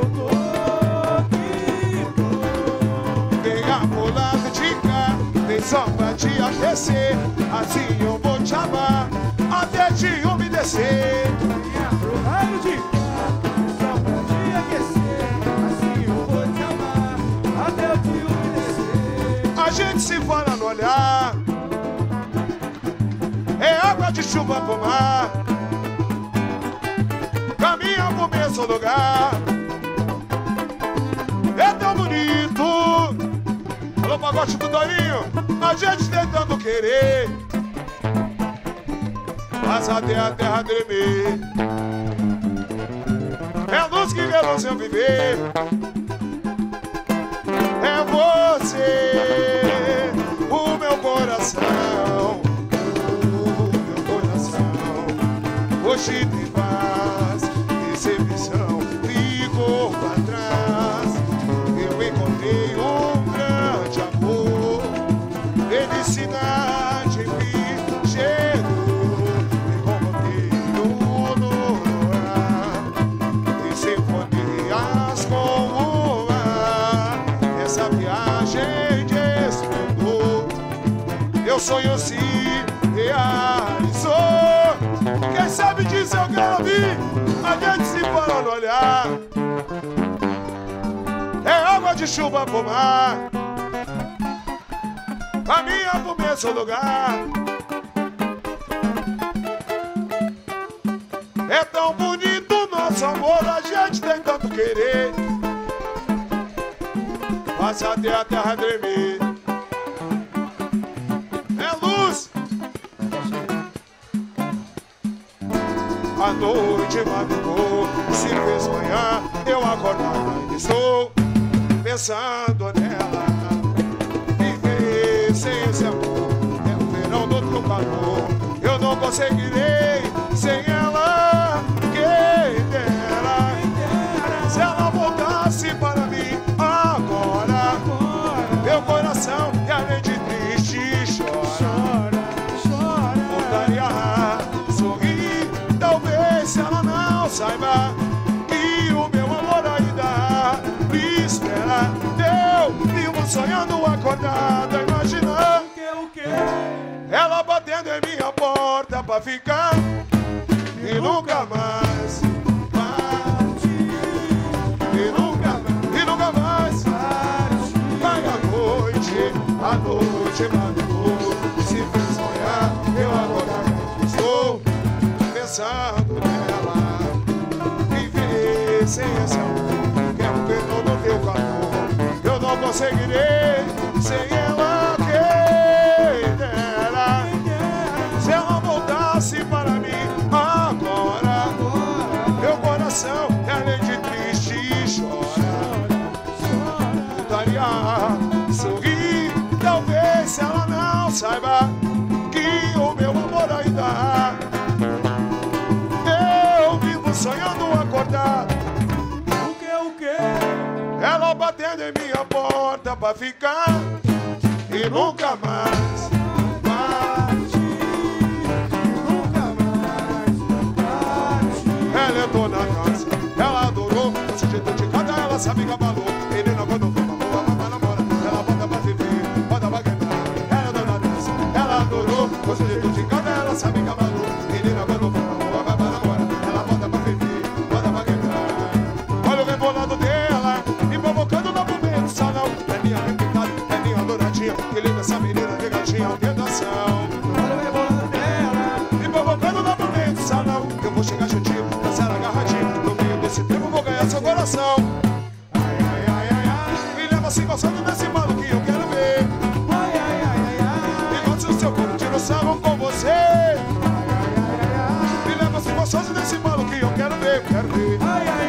Vem a mulata de cá, vem só pra te aquecer. Assim eu vou te amar, até te umedecer. Vem a mulata de cá, vem só pra te aquecer. Assim eu vou te amar, até eu te umedecer. A gente se fala no olhar, é água de chuva pro mar. Caminha pro mesmo lugar, é tão bonito. Alô, pagode do Dorinho, a gente tentando querer, mas até a terra tremer. É a luz que quer seu viver, é você, o meu coração. O meu coração hoje tem paz, decepção ficou pra trás. Eu encontrei um grande amor, felicidade em cheiro. Me coloquei no ar, em sinfonias com o ar. Essa viagem desfrutou, meu sonho se realizou. Quem sabe disso eu quero ouvir, a gente se para no olhar. É água de chuva pro mar, caminha pro mesmo lugar. É tão bonito nosso amor, a gente tem tanto querer, faz até a terra tremer. É luz. A noite madrugou, se fez manhã, eu acordado e estou pensando nela. Viver sem esse amor é o verão do outro calor. Eu não conseguirei sem ela. Quem dera, se ela voltasse para mim agora, meu coração que além de triste chora. Voltaria a sorrir, talvez se ela não saiba que o meu amor ainda me espera. Eu vivo sonhando acordada, imaginando ela batendo em minha porta pra ficar e nunca mais partir, e nunca mais partir. Vai a noite madrugou, se fez sonhar, eu agora estou pensando nela. Viver sem esse amor, quero ver todo o teu calor. Eu não conseguirei sem ela. Quem dera, se ela voltasse para mim agora, meu coração que além de triste chora. Voltaria a sorrir, talvez se ela não saiba que o meu amor ainda. Eu vivo sonhando acordado. O que? Ela batendo em minha porta pra ficar e nunca mais partir, nunca mais partir. Ela entrou na casa, ela adorou, esse jeito de cada ela sabe que abalou. Menina quando for boa, vai namora, ela bota pra viver, bota pra quebrar. Ela entrou na dança, ela adorou, esse jeito de cada ela sabe que abalou. Menina quando for boa, vai namora, ela bota pra viver, bota pra quebrar. Olha o rebolado dela, me provocando novamente no salão. É minha repicada, é minha douradinha, que linda essa menina, ligadinha, tentação. Olha o rebolado dela, me provocando novamente no salão. Eu vou chegar juntinho, dançar agarradinho, no meio desse tempo vou ganhar seu coração. Me leva assim gostando desse malo que eu quero ver. E gosto do seu corpo, tiro sarro com você. Me leva assim gostoso desse malo que eu quero ver, quero ver.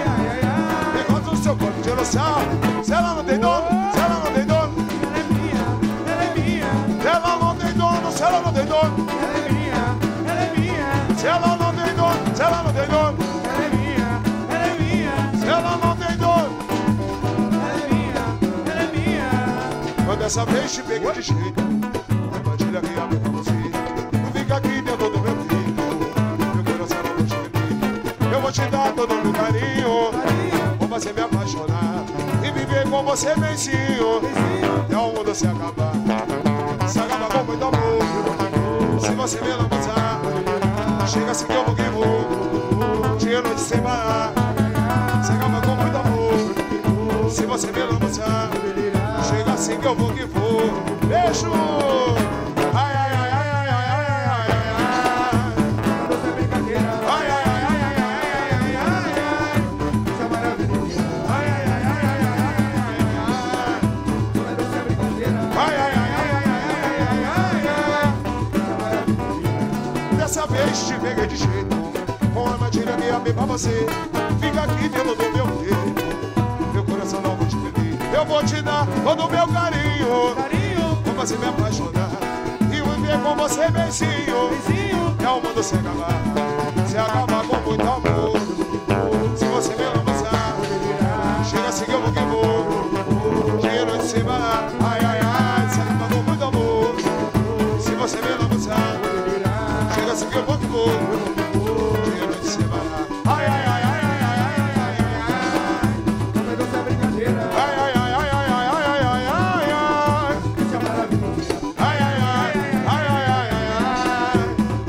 E gosto do seu corpo, tiro sarro. Se ela não tem dono, se ela não tem dono, ela é minha, ela é minha. Se ela não tem dono, se ela não tem dono, ela é minha, ela é minha. Se ela não tem dono, se ela não tem dono, ela é minha, ela é minha. Se ela não tem dono, ela é minha, ela é minha. Mas dessa vez te peguei de jeito, armadilha que abre pra você. Não fica aqui dentro do meu peito, meu coração não vou te perder. Eu vou te dar todo o meu carinho, vou fazer me apaixonar e viver com você benzinho, até o mundo se acabar. Se acaba com muito amor, se você me lambuzar, chega assim que eu vou, dia e noite sem parar. Se acaba com muito amor, se você me lambuzar, chega assim que eu vou. Beijo! Ai, ai, ai, ai, ai, ai, ai, ai, ai, ai. Você é brincadeira. Ai, ai, ai, ai, ai, ai, ai, ai, ai. Isso é maravilhoso. Ai, ai, ai, ai, ai, ai, ai, ai. Você é brincadeira. Ai, ai, ai, ai, ai, ai, ai, ai. Isso é maravilhoso. Dessa vez te peguei de jeito, com a armadilha que abri pra você. Fica aqui dentro do meu peito, meu coração não vou te perder. Eu vou te dar todo o meu carinho, vou fazer me apaixonar e viver com você benzinho, é o mundo se acabar com muito amor. Se você me lambuzar, chega assim que eu vou, dia e noite sem parar. Ai, ai, ai, se acaba com muito amor. Se você me lambuzar, chega assim que eu vou, dia e noite sem parar. Ai, ai, ai, ai, ai, ai, ai, ai, ai. Você é brincadeira. Ai, ai, ai, ai, ai, ai, ai, ai, ai, ai. Isso é maravilhoso. Ai, ai, ai, ai, ai, ai, ai, ai.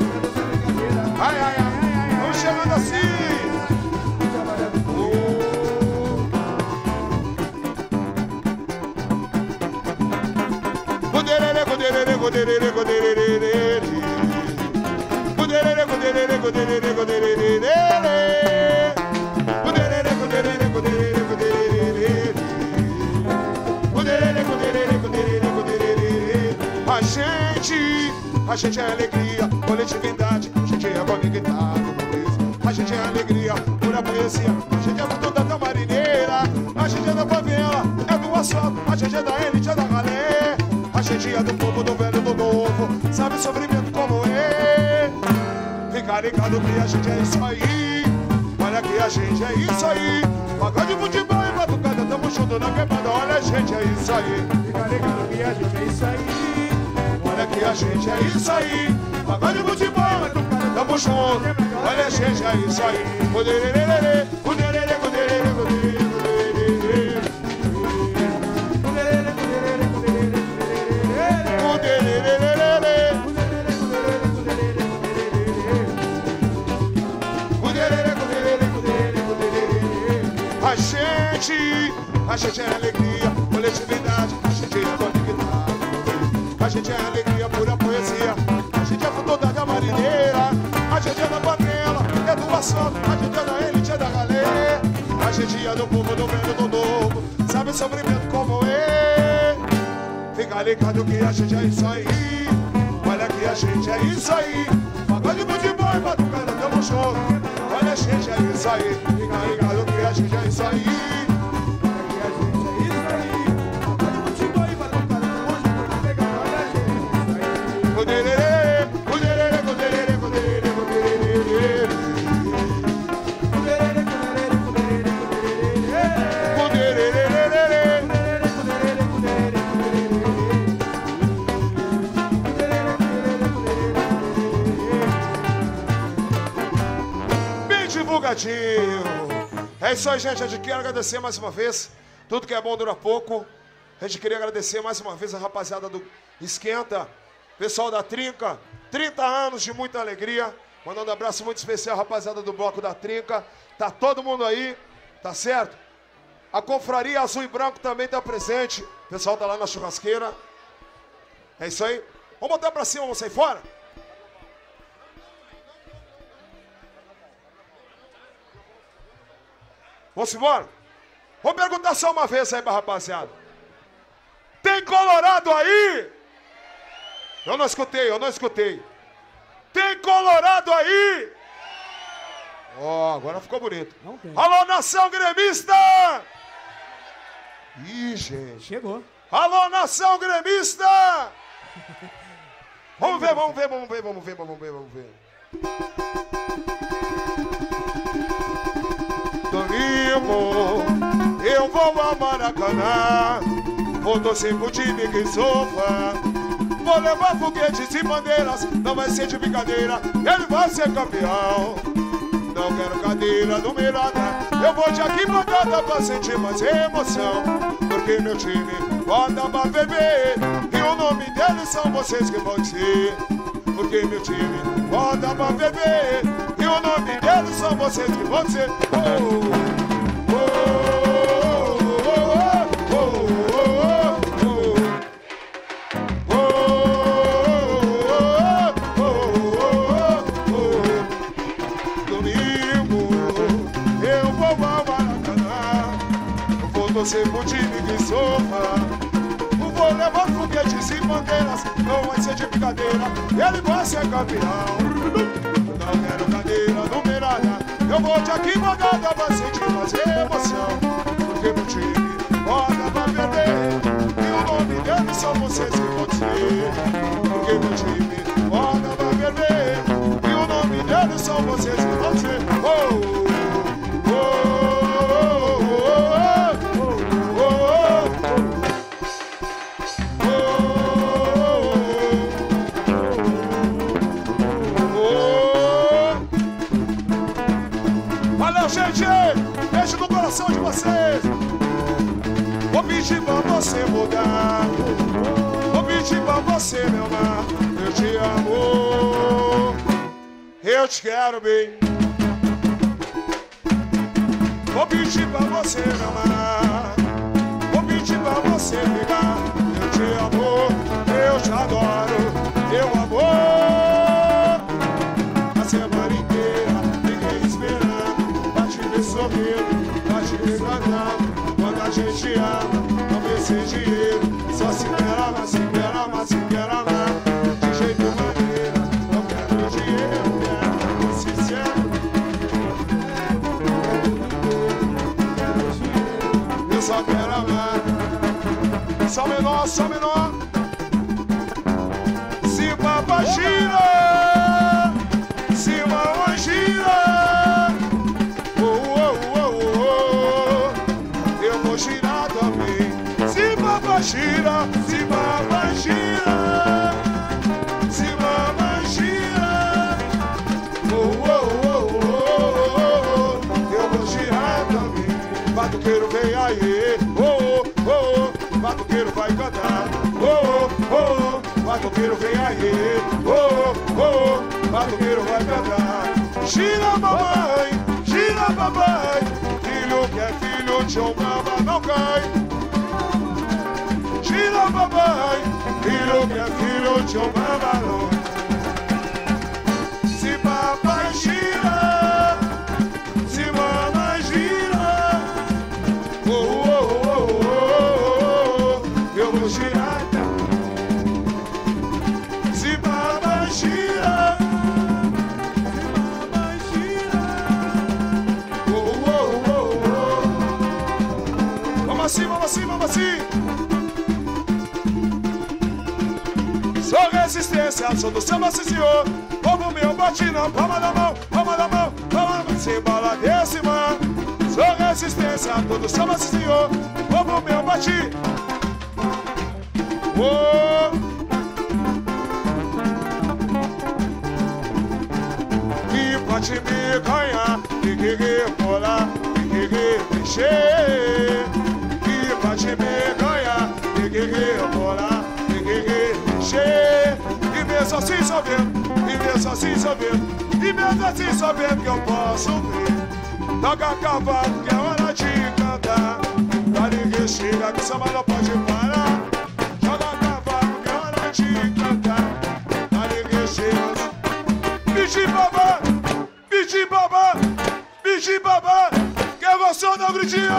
Ai, ai, ai, ai, vamos chegando assim. Isso é maravilhoso. Goderere, goderere, goderere, goderere. Goderere, goderere, goderere, goderere. Goderere, goderere, goderere, goderere. Goderere. A gente é alegria, coletividade, a gente é conectado por isso. A gente é alegria, pura poesia, a gente é fruto da marineira. A gente é da favela, é do asfalto, a gente é da elite, é da galera. A gente é do povo, do velho, do novo, sabe sofrimento como é. Fica ligado que a gente é isso aí. Olha que a gente é isso aí. Pagode de futebol e batucada, tamo junto na quebrada. Olha a gente é isso aí. Fica ligado que a gente é isso aí. Olha que a gente é isso aí. Pagode de futebol e batucada, tamo junto. Olha a gente é isso aí. Cudererê, cudererê, cudererê, cudererê. A gente é alegria, coletividade, a gente é conectado. A gente é alegria, pura poesia, a gente é fruto da marineira. A gente é da panela, é do asfalto, a gente é da elite, é da galera. A gente é do povo, do velho, do novo, sabe o sofrimento como é. Fica ligado que a gente é isso aí. Olha que a gente é isso aí. Pagode de futebol e batucada, tamo junto. Olha a gente é isso aí. Fica ligado que a gente é isso aí. É isso aí, gente. A gente quer agradecer mais uma vez. Tudo que é bom dura pouco. A gente queria agradecer mais uma vez a rapaziada do Esquenta, pessoal da Trinca. 30 anos de muita alegria. Mandando um abraço muito especial, rapaziada do Bloco da Trinca. Tá todo mundo aí, tá certo? A Confraria Azul e Branco também tá presente. O pessoal tá lá na churrasqueira. É isso aí. Vamos botar pra cima, vamos sair fora? Vamos embora? Vou perguntar só uma vez aí pra rapaziada. Tem colorado aí? Eu não escutei. Tem colorado aí? Ó, agora ficou bonito. Não tem. Alô, nação gremista! Ih, gente. Chegou. Alô, nação gremista! Vamos ver. Domingo, eu vou ao Maracanã. Vou torcer pro time que sofra. Vou levar foguetes e bandeiras. Não vai ser de brincadeira, ele vai ser campeão. Não quero cadeira numerada. Eu vou de arquibancada pra sentir mais emoção. Porque meu time bota pra beber. E o nome deles são vocês que vão ser. Porque meu time bota pra beber. E o nome deles são vocês que vão ser. Torcer pro time que sofra. Vou levar foguetes e bandeiras. Não vai ser de brincadeira, ele vai ser campeão. Não quero cadeira numerada. Eu vou de arquibancada pra sentir mais emoção. Porque meu time bota pra perder. E o nome deles são vocês que vão dizer. Porque meu time bota pra perder. E o nome deles são vocês que vão dizer. Gente, beijo no coração de vocês. Vou pedir pra você mudar. Vou pedir pra você me amar. Eu te amo. Eu te quero bem. Vou pedir pra você me amar. Vou pedir pra você ligar. Eu te amo. Eu te adoro. Eu amor. A semana inteira fiquei esperando pra te ver sorrindo, pra te ver cantando. Quando a gente ama, não precisa de dinheiro. Só se quer amar, se quer amar, se quer amar. Sol menor, sol menor. Se papai gira, se mamãe gira, eu vou girar também. Se papai gira, se papai gira, se mamãe gira, eu vou girar também. Batuqueiro vem aí, batuqueiro vai cantar, batuqueiro vem aí, batuqueiro vai cantar. Gira mamãe, gira papai, filho que é filho de um baba não cai. Gira papai, filho que é filho de um baba não cai. Se papai gira, se mamãe gira, eu vou girar. Se papai gira, se mamãe gira, vamos assim, vamos assim, vamos assim. Sou resistência, sou do samba, sim senhor. Povo meu, bate na palma da mão, palma da mão, palma da mão. Sem bala desse man. Sou resistência, todo samba, sim senhor. Povo meu, bate. E pode me ganhar, e que rolar, e que mexer. E pode me ganhar, e que rolar, e que mexer. E mesmo assim sabendo, e mesmo assim sabendo, e mesmo assim sabendo que eu posso ver. Toca cavalo que é hora de cantar. Pra ninguém chega que samba não pode parar. Joga cavalo que é hora de cantar. Pra ninguém chega. Bichi babá, bichi babá, bichi babá. Quem gostou da gritinha?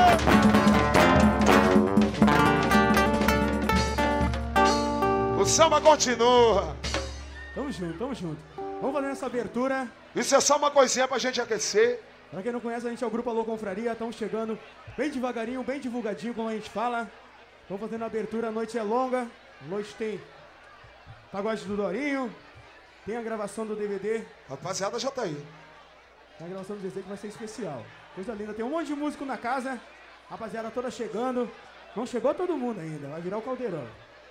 O samba continua. Tamo junto, tamo junto. Vamos fazer essa abertura. Isso é só uma coisinha pra gente aquecer. Pra quem não conhece, a gente é o Grupo Alô Confraria. Estamos chegando bem devagarinho, bem divulgadinho, como a gente fala. Estamos fazendo a abertura, a noite é longa. A noite tem pagode do Dorinho. Tem a gravação do DVD. Rapaziada, já tá aí. Tem a gravação do DVD que vai ser especial. Coisa linda, tem um monte de músico na casa. Rapaziada toda chegando. Não chegou todo mundo ainda, vai virar o caldeirão.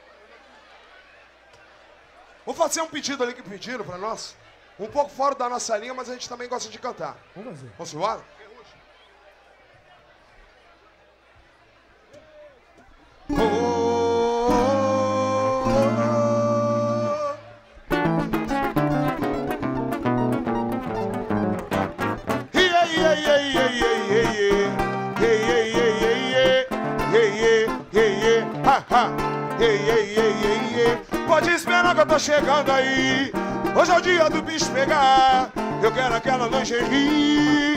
Vou fazer um pedido ali que pediram pra nós. Um pouco fora da nossa linha, mas a gente também gosta de cantar. Vamos fazer. Vamos embora? Pode esperar que eu tô chegando aí. Hoje é o dia do bicho pegar. Eu quero aquela lingerie.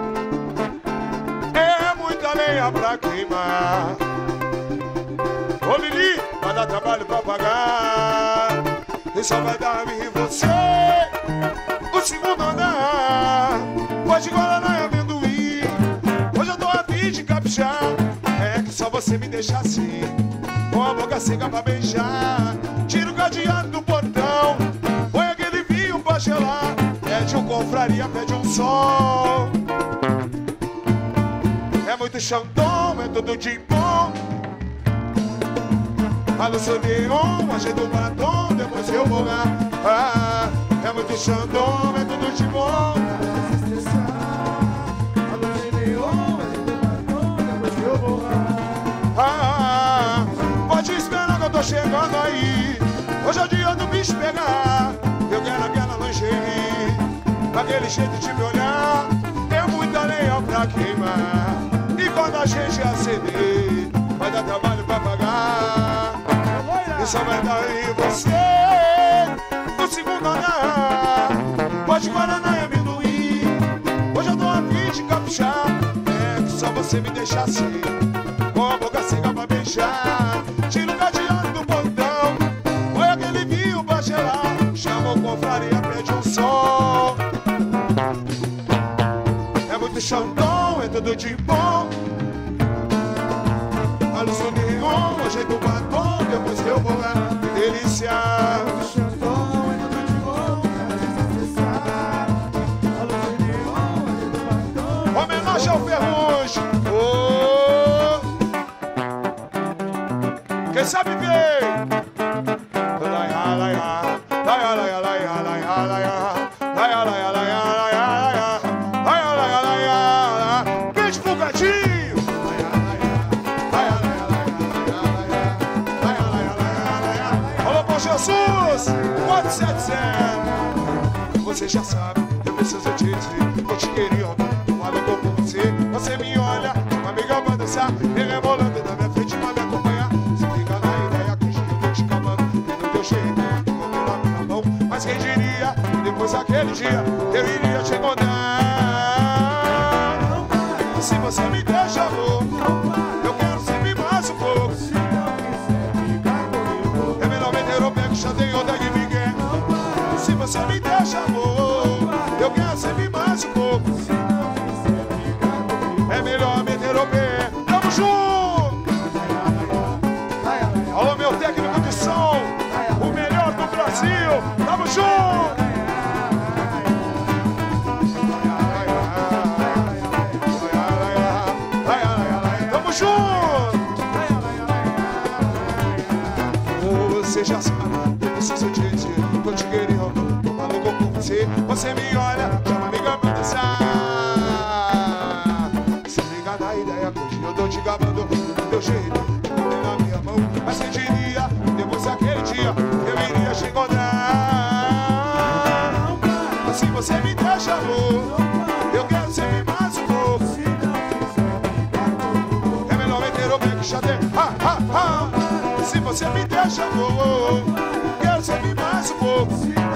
É muita lenha pra queimar. Ô Lili, vai dar trabalho pra pagar. E só vai dar em você o segundo andar. Pode guaraná e amendoim. Hoje eu tô a fim de caprichar. É que só você me deixa assim, com a boca seca pra beijar. Tira o cadeado do portão, põe aquele vinho pra gelar. Pede um confraria, pede um sol. É muito xandão, é tudo de bom. A luz do neon, ajeita o batom, depois eu vou lá. Ah, é muito xandão, é tudo de bom. A luz do neon, ajeita o batom, depois eu vou lá. Ah, pode esperar que eu tô chegando aí. Hoje é o dia do bicho pegar. Eu quero aquela lingerie, aquele jeito de me olhar. É muita lenha pra queimar. E quando a gente acender, vai dar trabalho pra pagar. E só vai dar em você no segundo andar. Pode guaraná e amendoim. Hoje eu tô a fim de caprichar. É que só você me deixa assim, com a boca seca pra beijar. Tira o cadeado do portão, põe aquele vinho pra gelar. Chama o confraria, pede um som. É muito xandão, é tudo de bom. A luz do neon, ajeita o delícia. Homenagem ao Ferrugem. Oh. Quem sabe vem. Beijo pro gatinho. Alô, bom Jesus. 470. Você já sabe, eu preciso te dizer. Eu te queria, eu maluco por você. Você me olha, uma amiga vai dançar. Me rebolando na minha frente, vai me acompanhar. Se liga na ideia que eu tô te calmando. E no teu jeito, com meu nome na mão. Mas quem diria, que depois daquele dia, eu iria te encontrar. Se você me deixa, amor, eu quero sempre mais um pouco. É melhor meter o pé que já tem outra que me quer. Se você me deixa, amor, eu quero sempre mais um pouco. É melhor meter o pé. Tamo junto! Alô, meu técnico de som, o melhor do Brasil. Tamo junto! Tamo junto! Você já sabe, eu preciso te dizer. Tô te querendo, tô maluco por você. Você me olha, chama amiga pra dançar. Se liga na ideia que hoje eu tô te gabando do teu jeito, na minha mão. Mas quem diria, depois daquele dia, eu iria te encontrar. Mas se você me deixa, amor, eu quero sempre mais um pouco. É melhor meter o pé que já tem. Se você me deixa, amor, quero sempre mais um pouco.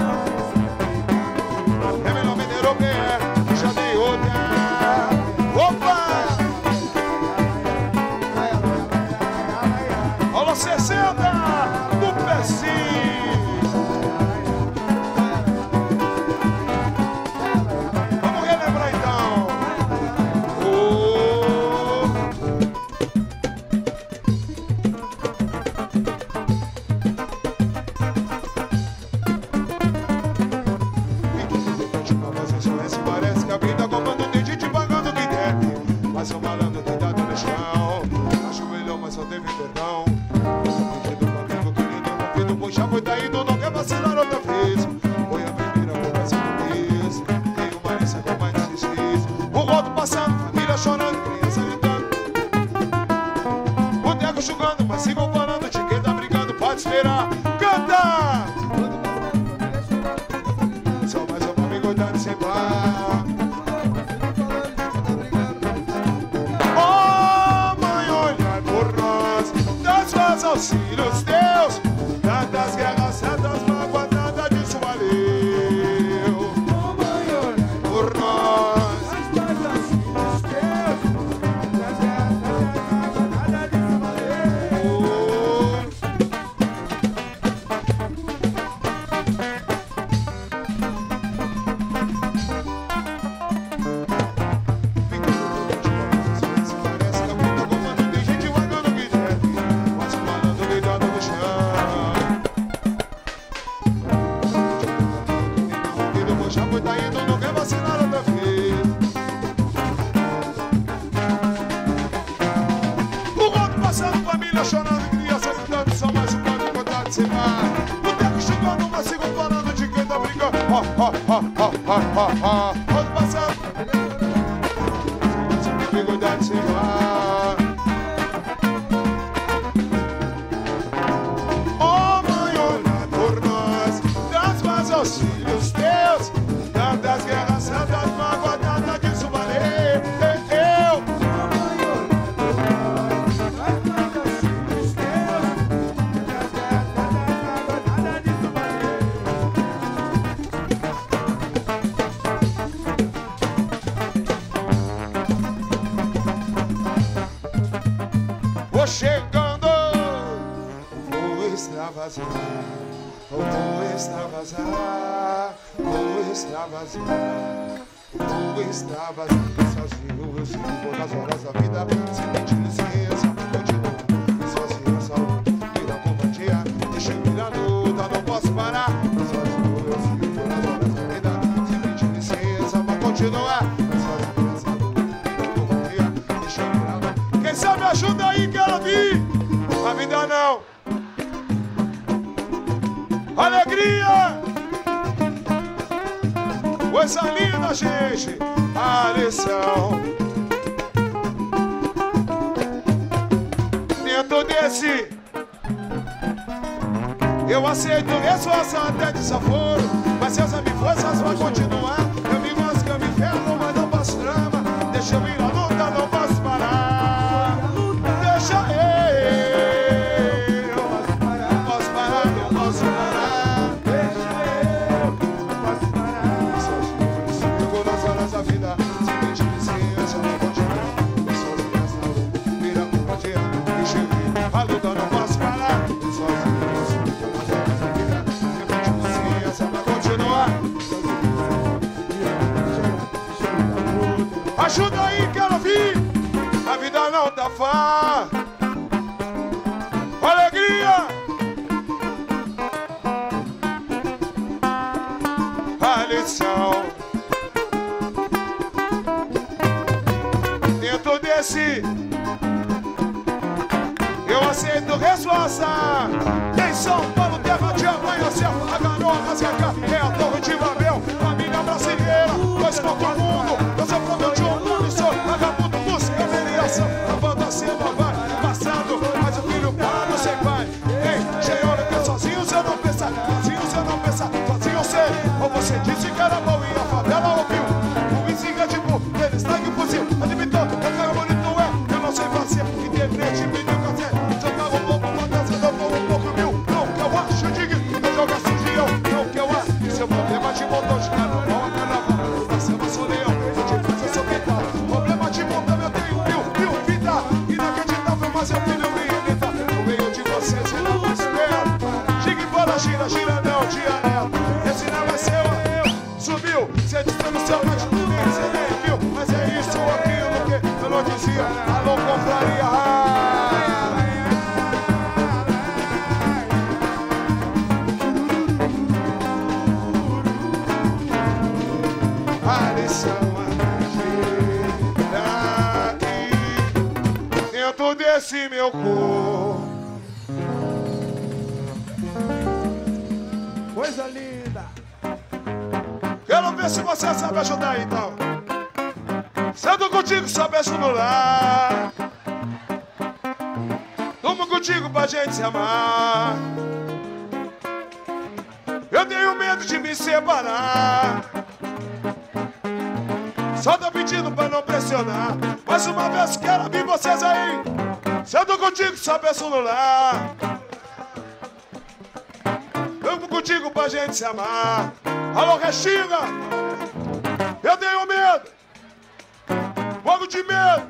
É melhor meter o pé que já tem outra. Opa! Alô, 60 do pezinho. Vamos relembrar então. Parece que a vida comanda tem gente pagando que deve. Mas o malandro deitado no chão, ajoelhou, mas só teve perdão. Pedido pro amigo querido, envolvido, pois já foi traído, não quer vacilar outra vez. Foi a primeira por mais um mês. Tem uma lista com mais de 16. O rodo passando, família chorando, criança gritando. Boteco julgando, mas sigam falando de quem tá brigando, pode esperar. Canta! Só mais um amigo dando sem par. Oh, mãe, olhai por nós, das voz auxílios teus. Tantas guerras, tantas mágoas, nada disso valeu. Oh, mãe, olhai por nós, das voz auxílios teus. Tantas guerras, tantas mágoas, nada disso valeu. Parece que a vida comanda tem gente vagando que deve. Mas o malandro deitado no chão. Envolvido, pois já foi traído, não quer vacilar outra vez. O rodo passando, família chorando, criança gritando, só mais um pano encontrado de semana. O tempo chegando, mas sigam falando de quem tá brincando. Rodo passando, amigo da de semana. Oh, mãe, olha por nós, das mais auxílios teus. Tantas guerras, tantas mágoas, nada disso valeu. Vou chegando, vou extravasar, vou extravasar, vou extravasar, vou extravasar. Sozinho eu sigo todas as horas da vida, sem pedir licença, continuo sozinho a saúde, vira covardia, deixa eu virar luta, Alegria! Coisa linda, gente! A lição. Dentro desse, eu aceito resposta até desaforo. Mas se as minhas forças vão continuar, eu me gosto que eu me ferro, mas não passo drama. Deixa eu ir à luta, não posso parar. Deixa eu. Não posso parar, não posso parar. Deixa eu, não posso parar. Sozinho, nas horas da vida, seguinte licença, não continuar. Eu sou do mesmo, vira uma dia, deixa eu ir. A luta não posso parar. Sozinho, nas horas da vida, seguinte licença, não continuar. Ajuda aí, quero ouvir. A vida não tá fácil. Alegria. A lição. Dentro desse, eu aceito resposta. Em São Paulo, terra de amanhecer, a garoa, Rasgaca, é a Torre de Babel, família brasileira, dois contra o mundo. Eu sou problema de um mundo, sou vagabundo, busca humilhação. A fantasia não vai, passado, mas o filho para sem pai. Ei, senhora, que sozinho você não pensa, sozinho você não pensa, sozinho eu sei. Ou você disse que era bom e a favela ouviu. O vizinho de burro, ele está em fuzil. Admitou, eu quero bonito, eu não sei fazer. Independente, me deu café. Seu carro louco, fantasia, eu vou um pouco mil. Não que eu acho digno, eu jogo assim de eu. Não que eu acho, seu problema de motor de carnaval, carnaval. Na selva sou leão, eu te faço, eu sou quintal. Problema de motor, eu tenho mil vida. Inacreditável, mas eu tenho limita. No meio de vocês, eu não espero. Giga e bola, gira, gira, não, dia neto. Esse não é seu, subiu. Você disse no seu mais você nem viu. Mas é isso ou aquilo que eu não dizia. Alô, confraria. A lição aqui dentro desse meu corpo. Coisa linda. Quero ver se você sabe ajudar aí, então. Sendo contigo, sabe estimular. Tamo contigo pra gente se amar. Eu tenho medo de me separar. Só tô pedindo pra não pressionar. Mais uma vez quero ouvir vocês aí. Sendo contigo, sabe celular. Tamo contigo pra gente se amar. Alô, Restinga. Eu tenho medo. Fogo de medo.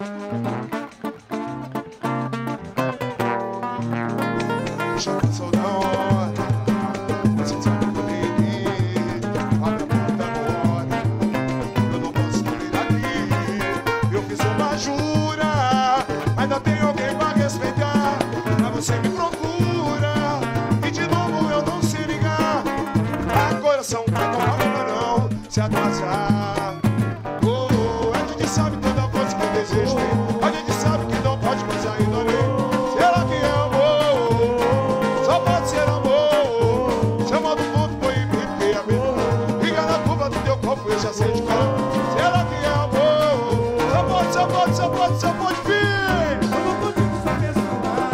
Já passou da hora. Você sabe que eu vivi. Abre a porta agora. Eu não posso vir aqui. Eu fiz uma jura. Ainda tem alguém pra respeitar. Mas você me procura. E de novo eu não sei ligar. Agora são não se atrasar. Oh, a gente sabe toda coisa que eu desejo. A gente sabe que não pode mais ainda ler. Será que é amor? Só pode ser amor. Chama do mundo, põe em mim, que é amor. Liga na curva do teu corpo, eu já sei de cor. Será que é amor? Só pode, só pode, só pode, só pode vir. Eu vou contigo saber solar.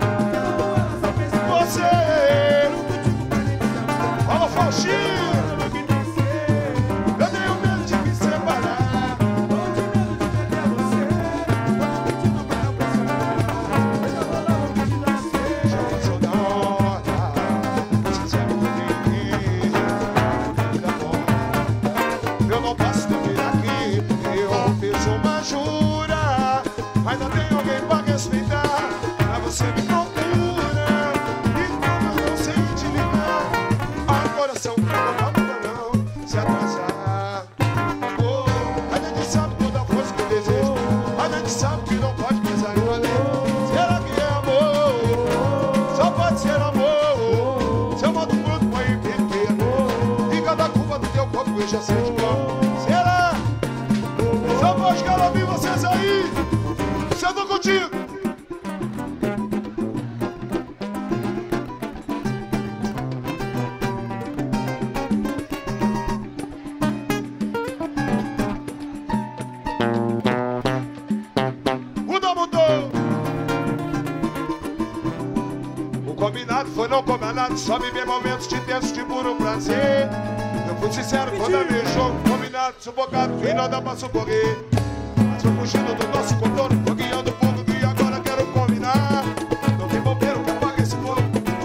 Você. Fala, Faustinho. Eu tenho medo de me separar. Já passou da hora. Você sabe que eu vivi. Eu não posso dormir aqui. Eu fiz uma jura. Ainda tem alguém pra respeitar. Mas você me procura. Então eu não sei te ligar. Agora são não se atrasar. Oh, a gente sabe toda a força que eu desejo. A gente sabe que não pode pensar em valer. Será que é amor? Só pode ser amor. Seu modo bruto põe em mim que é amor. Fica da culpa do teu corpo, eu já sei de cor. Será? Só pode quero ouvir vocês aí. Se eu tô contigo. combinado foi não combinado, só viver momentos de tenso, de puro prazer. Eu fui sincero quando abri o jogo, combinado, sufocado, e não dá pra socorrer. Mas foi fugindo do nosso controle, tô guiando o fogo e agora quero combinar. Não tem bombeiro que apague esse fogo.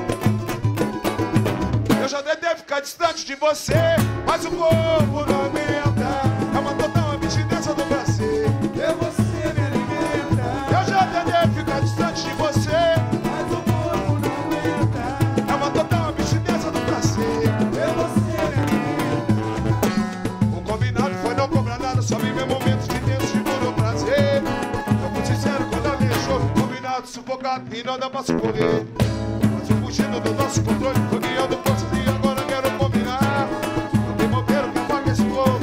Eu já tentei ficar distante de você, mas o corpo não aguenta. É uma total abstinência do prazer. É você me alimenta. Eu já tentei ficar distante de você, Mas o corpo não aguenta. é uma total abstinência do prazer. É você me alimenta. O combinado foi não cobrar nada, só viver momentos de tenso, de puro prazer. Eu fui sincero quando a minha show, combinado, sufocado e não dá pra socorrer. Mas eu fugindo do nosso controle, tô guiando forças e agora quero combinar. Não tem bombeiro que apague esse fogo.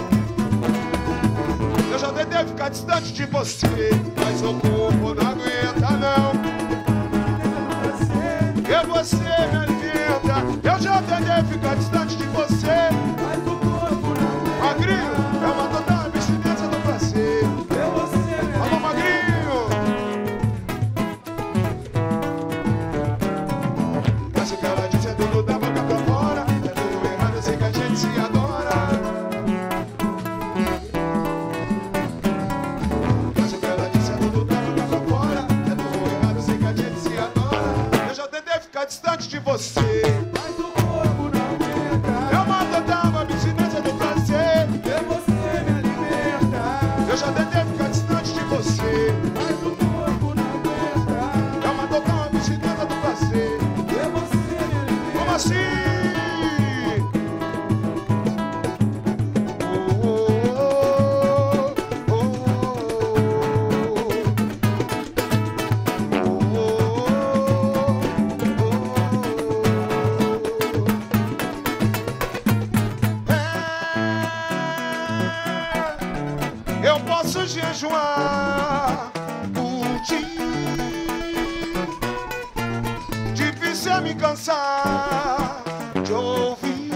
Eu já tentei ficar distante de você, mas o corpo não aguenta não. Que você me alimenta. Eu já tentei ficar distante de você, Mas o corpo não aguenta. Magrinho, é uma total abstinência do prazer. É você me Alô, Magrinho! Mas o que ela disse é tudo da boca pra fora. É tudo errado, eu sei que a gente se adora. Mas o que ela disse é tudo da boca pra fora. É tudo errado, eu sei que a gente se adora. Eu já tentei ficar distante de você. Mas o corpo não aguenta. É uma total abstinência do prazer. É você me alimenta. Eu já tentei ficar distante de você. Mas o corpo não aguenta. É uma total abstinência do prazer. É você me alimenta. Como assim? Eu posso jejuar por ti. Difícil é me cansar de ouvir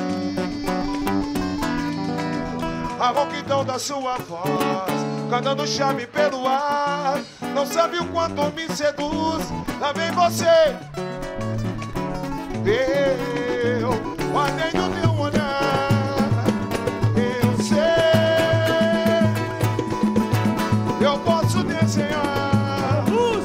a rouquidão da sua voz, cantando chame pelo ar. Não sabe o quanto me seduz. Lá vem você. Eu guardei no teu olhar. Eu sei, eu posso desenhar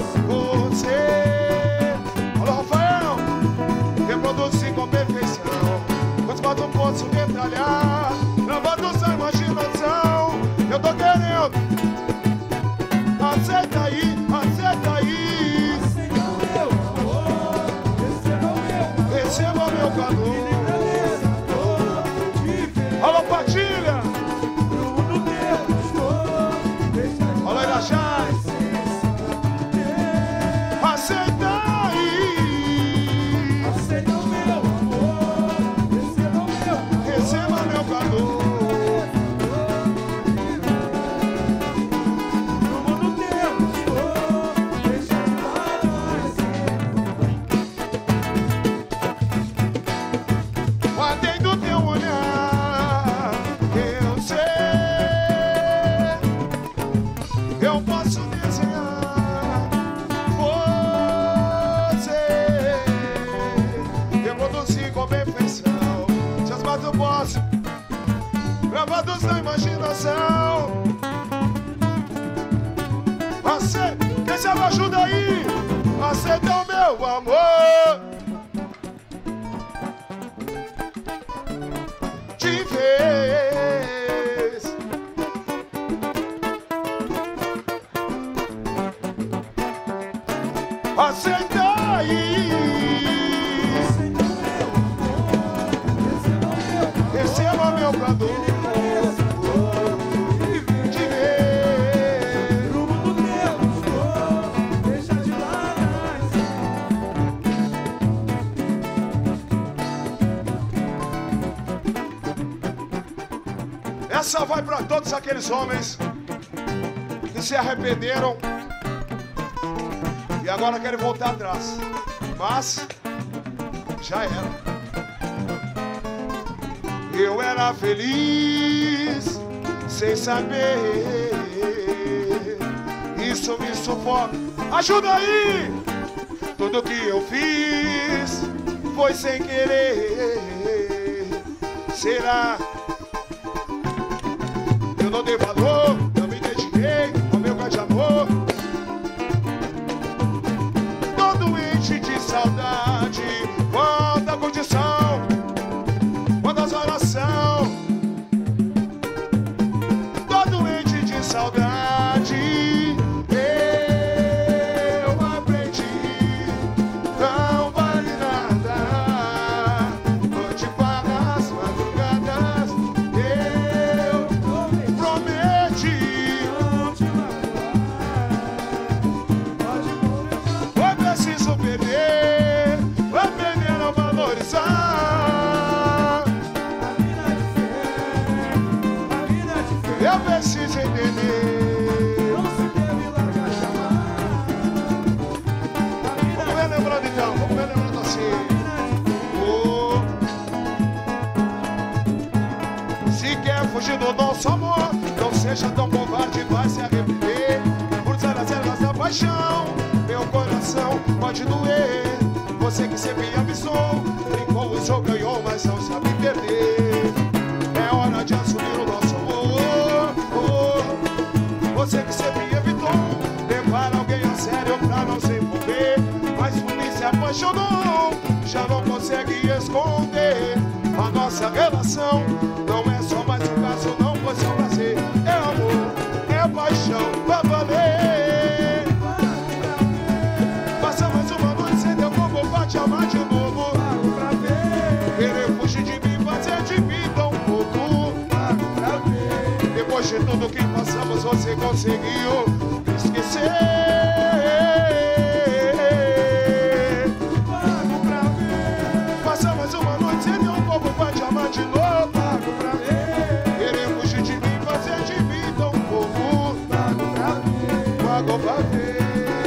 você. Alô, Rafael, reproduzir com perfeição. Quantos batom posso detalhar? Lavando a imaginação. Eu tô querendo. Aceita aí, aceita aí. Aceita o meu amor. Receba o meu amor. Receba o meu calor. Beleza, dor de ver. Alô, Patilha. Tudo que eu estou. Deixa de Alô, Irajás. Aceita aí. Aceita o meu amor. Receba o meu amor. Receba meu calor. No mundo que eu estou. Deixa de Guardei do teu olhar. Eu sei, eu posso desenhar você. Reproduzir com perfeição. Seus matos eu posso, gravados na imaginação. Quem sabe ajuda aí. Aceita o meu amor. De vez. Aceita aí. Receba meu calor. De vez. No mundo que eu estou. Deixa de Essa vai para todos aqueles homens que se arrependeram e agora querem voltar atrás. Mas já era. Eu era feliz sem saber. Isso me sufoca. Ajuda aí! Tudo que eu fiz foi sem querer. Será? Eu não dei valor, não me dediquei ao meu grande amor. Tô doente de saudade. Quanta condição, quantas horas são. Tô doente de saudade. Eu aprendi, não vale nada. Noite para as madrugadas. Eu prometi não te magoar. Foi preciso perder, aprender a valorizar. A vida de fé, eu preciso entender. Não se deve largar jamais. Vamos ver lembrando então, vamos ver lembrando assim. Oh. Se quer fugir do nosso amor, não seja tão covarde, vai se arrepender. Por 0 a 0 da paixão, meu coração pode doer. Você que sempre avisou, brincou, usou, ganhou, mas não sabe perder. É hora de assumir o nosso amor. Você que sempre evitou levar alguém a sério pra não se envolver, mas por mim se apaixonou, já não consegue esconder. A nossa relação não é só mais um caso, não foi só prazer. É amor, é paixão, pra valer. Passa mais uma noite sem teu corpo pra te amar de novo. Querer fugir de mim, fazer de mim tão pouco. Depois de tudo que passamos, você conseguiu esquecer. Passa mais uma noite sem teu corpo pra te amar de novo. Querer fugir de mim, fazer de mim tão pouco. Pago pra ver.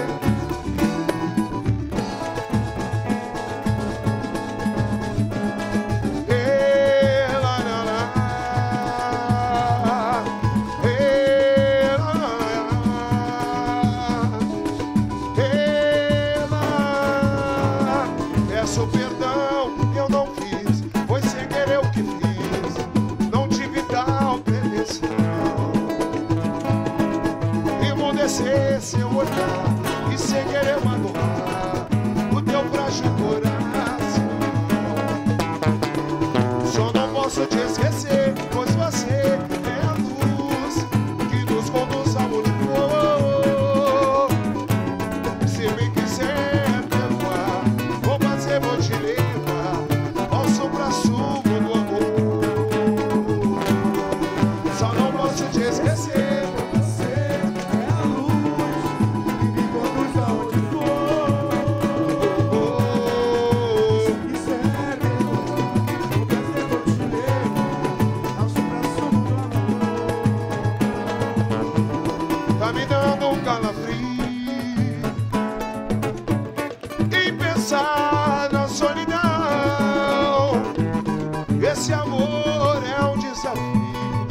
Peço perdão, eu não fiz, foi sem querer o que fiz. Não tive tal pretensão. Emudecer seu olhar e sem querer magoar o teu frágil coração. Só não posso te esquecer, pois você é a luz que nos conduz ao mundo. Se me quiser perdoar, vou fazer, vou te levar ao supra-sumo do amor. Só não posso te esquecer, você é a luz que me conduz aonde for. Se quiser perdoar, vou fazer, vou te levar ao supra-sumo do amor. Tá me dando um calafrio em pensar na solidão. Esse amor é um desafio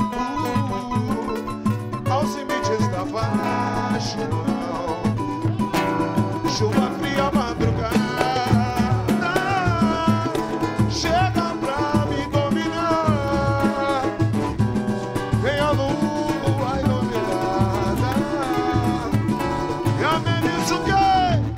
aos limites da paixão. Chuva fria, madrugada chega pra me dominar. Vem a lua iluminada e ameniza o quê?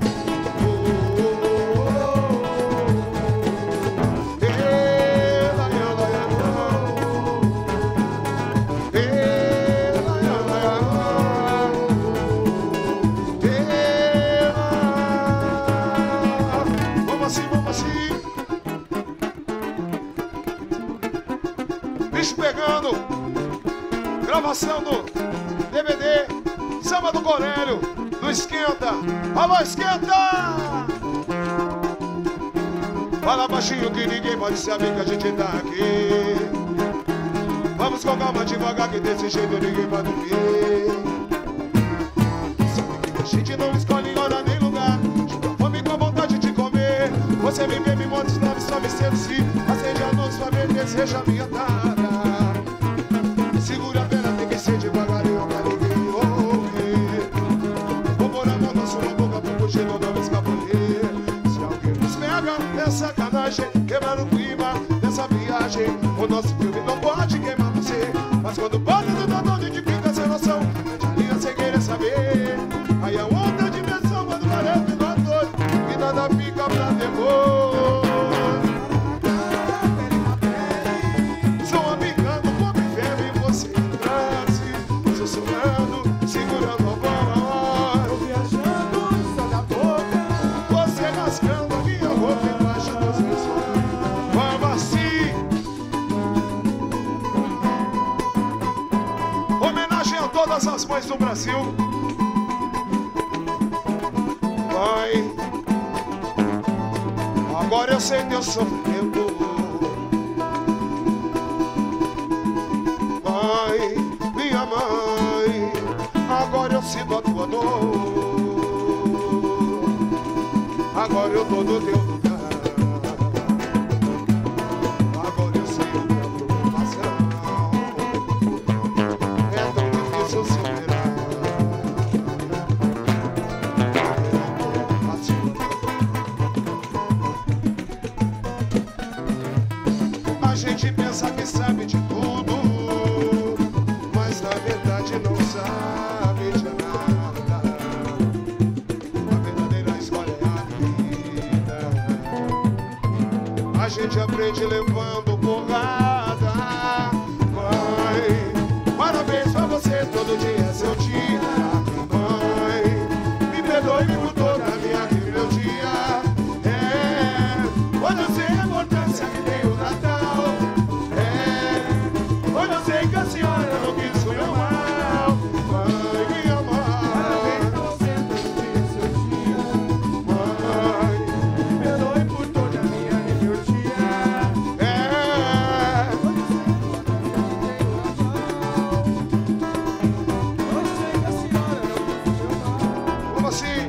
Bicho pegando, gravação do DVD, samba do Corélio, do Esquenta. Alô, Esquenta! Fala baixinho que ninguém pode saber que a gente tá aqui. Vamos com calma devagar que desse jeito ninguém vai dormir. Sabe que a gente não escolhe hora nem lugar. Junta fome com a vontade de comer. Você me vê, me mostra os lábios, só me seduzir. Acende a luz pra ver, deseja a minha tara. Segura a pena, tem que ser devagarinho pra ninguém ouvir. Vou pôr a mão na sua boca pro cochilo não escapulir. Se alguém nos pega, é sacanagem. homenagem, quebrar o clima dessa viagem. O nosso filme não pode queimar você, mas quando bota no dado a gente fica sem noção. Mete a linha sem querer saber. Aí é outra dimensão quando parece nós dois e nada fica pra depois. Sou embicando como inferno e você em transe, sussurrando, segurando a bola. Eu viajando só da boca, Você rasgando a minha roupa embaixo dos seus olhos. Vamos assim. Homenagem a todas as mães do Brasil. Mãe, agora eu sei teu sofrimento. Mãe, minha mãe, agora eu sinto a tua dor. Agora eu tô no teu lugar. Agora eu sei a tua preocupação. É tão difícil superar. A gente pensa que sabe de tudo, mas na verdade não sabe de nada. A verdadeira escolha é a vida. A gente aprende levando porrada. Mãe, parabéns pra você, todo dia é seu dia. Mãe, me perdoe por toda a minha rebeldia. Hoje eu sei a importância que tem o Natal. Hoje eu sei que a senhora não quis o meu mal. Mãe, minha parabéns mãe. pra você, todo dia é seu dia. Mãe, Me perdoe por toda a minha rebeldia. Eu sei que a senhora não quis o meu mal. como assim?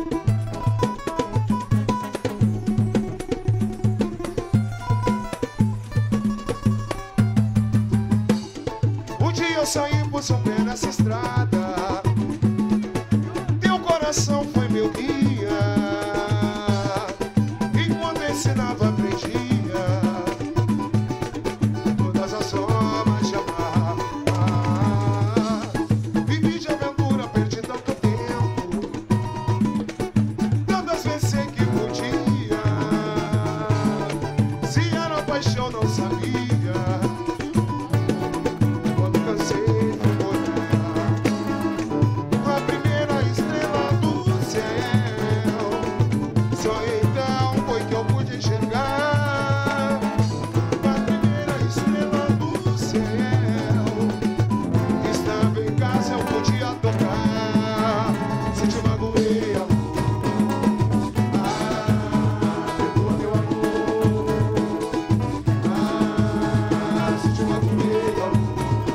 Um dia eu saí por São Pé nessa estrada. Teu coração foi meu guia. Enquanto ensinava, aprendia todas as formas de amar. Vivi de aventura, perdi tanto tempo. Tantas vezes sei que podia. Se era paixão, não sabia. Quando cansei de olhar a primeira estrela do céu, só então foi que eu pude enxergar a primeira estrela do céu. Estava em casa, eu podia tocar. Se te magoei, amor, perdoa meu amor. Se te magoei, amor,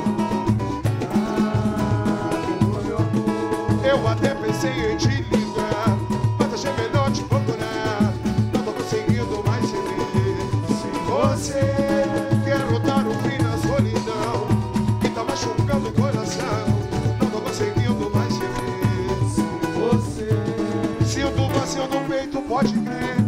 perdoa meu amor. Eu até pensei em te ligar, mas achei melhor te procurar. Não tô conseguindo mais te ver sem você. Quero dar um fim na solidão que tá machucando o coração. Não tô conseguindo mais te ver sem você. Sinto o vazio no peito, pode crer.